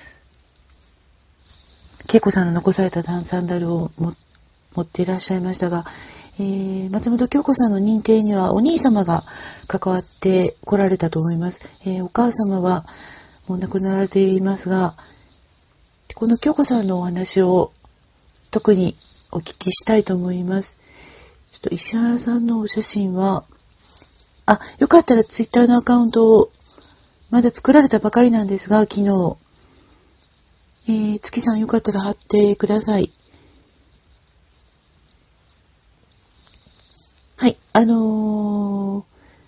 恵子さんの残されたサンダルをも持っていらっしゃいましたが、えー、松本京子さんの認定にはお兄様が関わってこられたと思います。えー、お母様はもう亡くなられていますが、この京子さんのお話を特にお聞きしたいと思います。ちょっと石原さんのお写真は、あ、よかったらツイッターのアカウントをまだ作られたばかりなんですが、昨日、えー、月さんよかったら貼ってください。はい、あの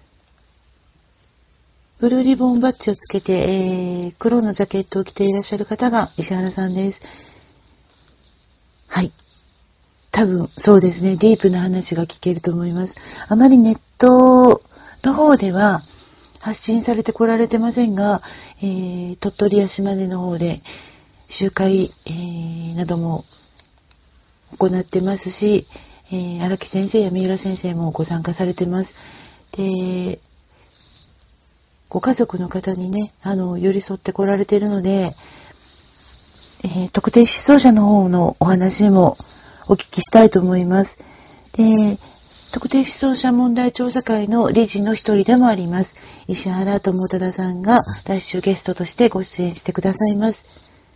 ー、ブルーリボンバッジをつけて、えー、黒のジャケットを着ていらっしゃる方が石原さんです。はい。多分、そうですね。ディープな話が聞けると思います。あまりネットの方では発信されてこられてませんが、えー、鳥取や島根の方で集会、えー、なども行ってますし、えー、荒木先生や三浦先生もご参加されてます。で、ご家族の方にね、あの、寄り添ってこられているので、えー、特定失踪者の方のお話もお聞きしたいと思います。で、特定失踪者問題調査会の理事の一人でもあります、石原友忠さんが来週ゲストとしてご出演してくださいます。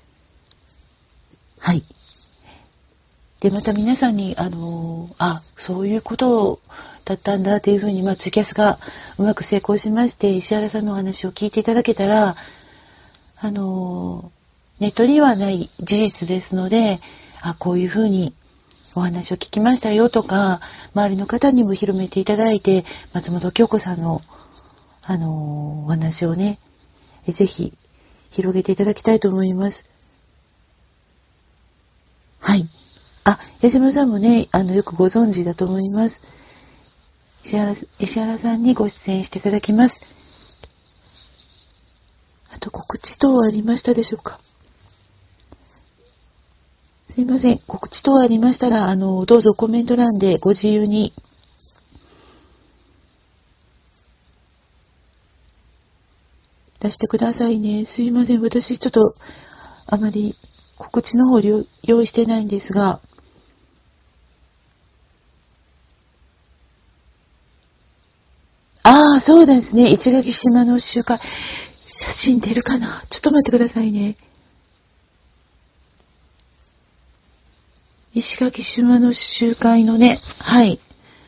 はい。で、また皆さんに、あのー、あ、そういうことだったんだというふうに、まあ、ツイキャスがうまく成功しまして、石原さんのお話を聞いていただけたら、あのー、ネットにはない事実ですので、あ、こういうふうにお話を聞きましたよとか、周りの方にも広めていただいて、松本京子さんの、あのー、お話をね、ぜひ広げていただきたいと思います。はい。あ、矢島さんもね、あの、よくご存知だと思います。石原、石原さんにご出演していただきます。あと、告知等ありましたでしょうか？すいません。告知等ありましたら、あの、どうぞコメント欄でご自由に。出してくださいね。すいません。私、ちょっと、あまり告知の方用意してないんですが、 ああ、そうですね。市垣島の集会。写真出るかな？ちょっと待ってくださいね。石垣島の集会のね、はい。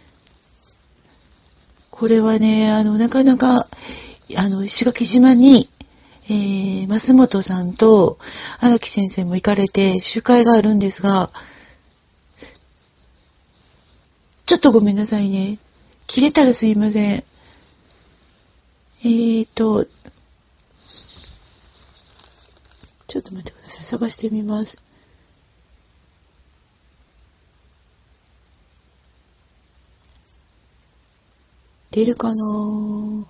これはね、あの、なかなか、あの、石垣島に、えー、増本さんと荒木先生も行かれて集会があるんですが、ちょっとごめんなさいね。切れたらすいません。えーと、ちょっと待ってください。探してみます。出るかなぁ。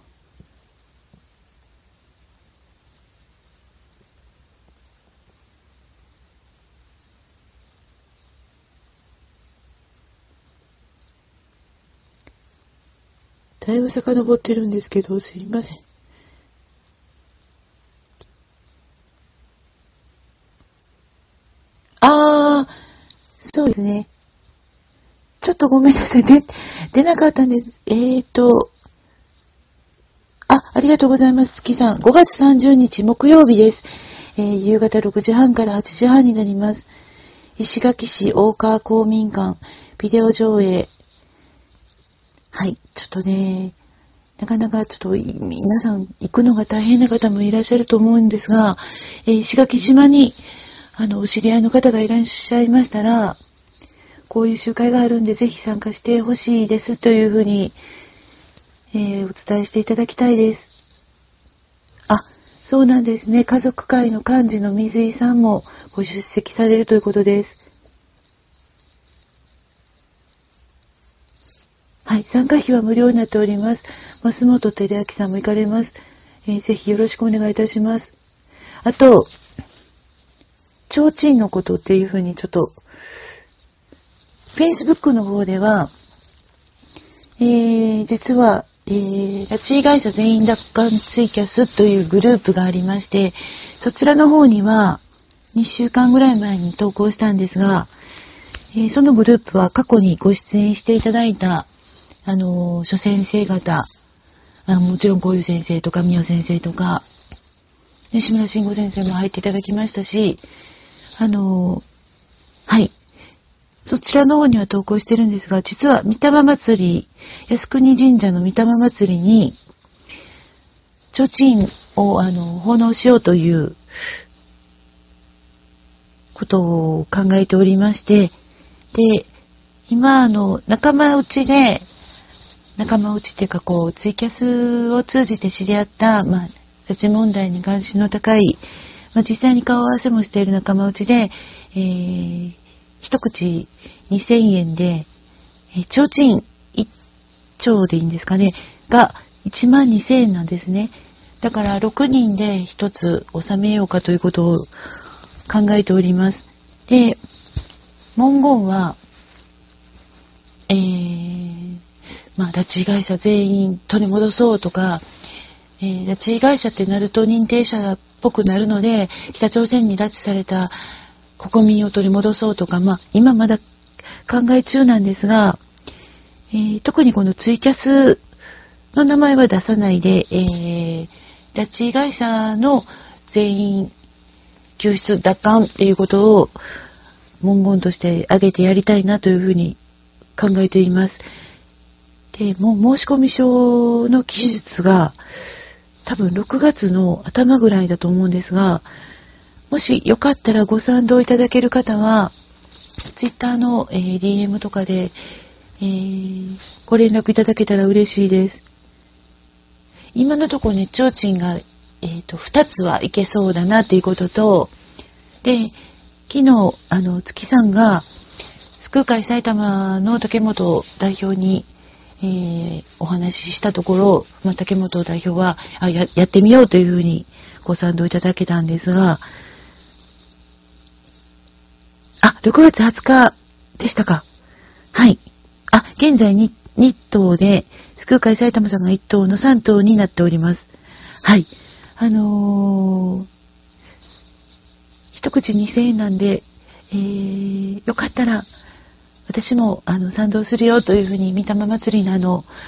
だいぶ遡ってるんですけど、すいません。あー、そうですね。ちょっとごめんなさい。で、出なかったんです。えーと、あ、ありがとうございます。月さん。ごがつさんじゅうにち木曜日です。えー、夕方ろくじはんからはちじはんになります。石垣市大川公民館、ビデオ上映。はい、ちょっとね、なかなかちょっと皆さん行くのが大変な方もいらっしゃると思うんですが、えー、石垣島にあのお知り合いの方がいらっしゃいましたら、こういう集会があるんでぜひ参加してほしいですというふうに、えー、お伝えしていただきたいです。あ、そうなんですね。家族会の幹事の水井さんもご出席されるということです。はい、参加費は無料になっております。増本照明さんも行かれます。えー、ぜひよろしくお願いいたします。あと、提灯のことっていうふうにちょっと、Facebook の方では、えー、実は、えー、拉致被害者全員奪還ツイキャスというグループがありまして、そちらの方にはにしゅうかんぐらい前に投稿したんですが、えー、そのグループは過去にご出演していただいたあのー、諸先生方、あもちろんこういう先生とか、宮先生とか、西村慎吾先生も入っていただきましたし、あのー、はい。そちらの方には投稿してるんですが、実は、御霊祭り、靖国神社の御霊祭りに、提灯を、あの、奉納しようということを考えておりまして、で、今、あの、仲間内で、仲間内っていうか、こう、ツイキャスを通じて知り合った、まあ、拉致問題に関心の高い、まあ、実際に顔合わせもしている仲間内で、えー、一口にせんえんで、えー、提灯一丁でいいんですかね、がいちまんにせんえんなんですね。だからろくにんで一つ納めようかということを考えております。で、文言は、えー、まあ、拉致被害者全員取り戻そうとか、えー、拉致被害者ってなると認定者っぽくなるので、北朝鮮に拉致された国民を取り戻そうとか、まあ、今まだ考え中なんですが、えー、特にこのツイキャスの名前は出さないで、えー、拉致被害者の全員救出奪還っていうことを文言として挙げてやりたいなというふうに考えています。で、もう申込書の期日が多分ろくがつの頭ぐらいだと思うんですが、もしよかったらご賛同いただける方は、ツイッターの、えー、ディーエム とかで、えー、ご連絡いただけたら嬉しいです。今のところね、提灯が、えーと、ふたつはいけそうだなっていうことと、で、昨日、あの、月さんが、救う会埼玉の竹本代表に、えー、お話ししたところ、まあ、竹本代表はあ や, やってみようというふうにご賛同いただけたんですが、あ、ろくがつはつかでしたか。はい。あ、現在にに棟で、救う会埼玉さんがいち棟のさん棟になっております。はい。あのー、一口にせんえんなんで、えー、よかったら、私もあの賛同するよというふうに、御霊祭りのあの、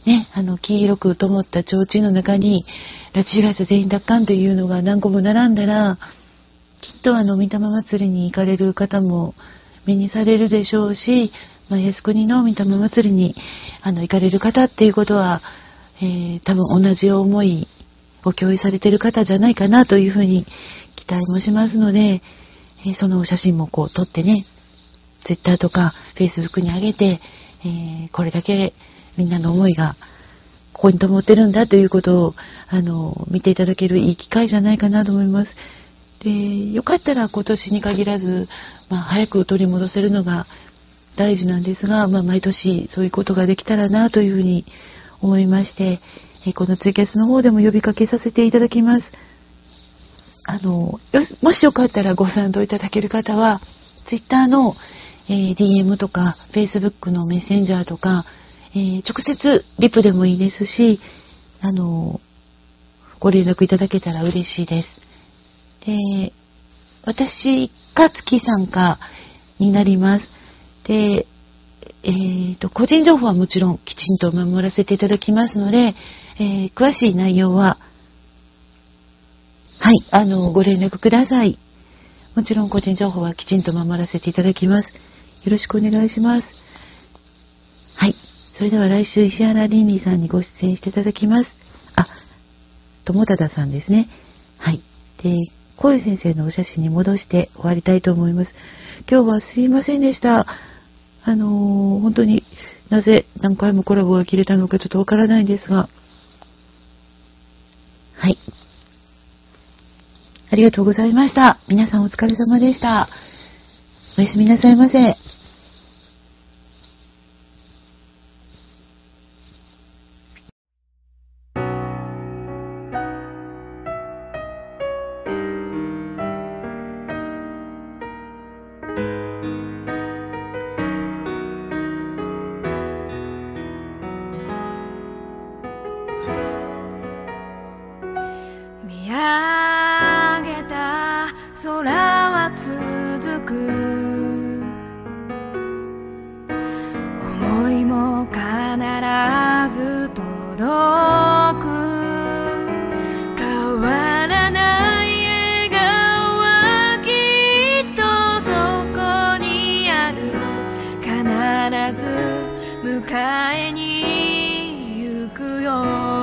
ね、あの、黄色く灯った提灯の中に、拉致被害者全員奪還というのが何個も並んだら、きっとあの、御霊祭りに行かれる方も目にされるでしょうし、まあ、靖国の御霊祭りにあの行かれる方っていうことは、えー、多分同じ思いを共有されている方じゃないかなというふうに期待もしますので、えー、その写真もこう撮ってね、ツイッターとかフェイスブックに上げて、えー、これだけみんなの思いがここに灯ってるんだということをあの見ていただけるいい機会じゃないかなと思います。で、よかったら今年に限らず、まあ、早く取り戻せるのが大事なんですが、まあ、毎年そういうことができたらなというふうに思いまして、えこのツイキャスの方でも呼びかけさせていただきます。あの、よし、もしよかったらご賛同いただける方は、ツイッターの、えー、ディーエム とか、Facebook のメッセンジャーとか、えー、直接リプでもいいですし、あの、ご連絡いただけたら嬉しいです。で、私か月さんかになります。で、えーと、個人情報はもちろんきちんと守らせていただきますので、えー、詳しい内容は、はい、あの、ご連絡ください。もちろん個人情報はきちんと守らせていただきます。よろしくお願いします。はい。それでは来週石原凛々さんにご出演していただきます。あ、友忠さんですね。はい。で、小江先生のお写真に戻して終わりたいと思います。今日はすいませんでした。あのー、本当になぜ何回もコラボが切れたのかちょっとわからないんですが。はい。ありがとうございました。皆さんお疲れ様でした。おやすみなさいませ。 見上げた空は続く、思いも必ず届く、変わらない笑顔はきっとそこにある、必ず迎えに行くよ。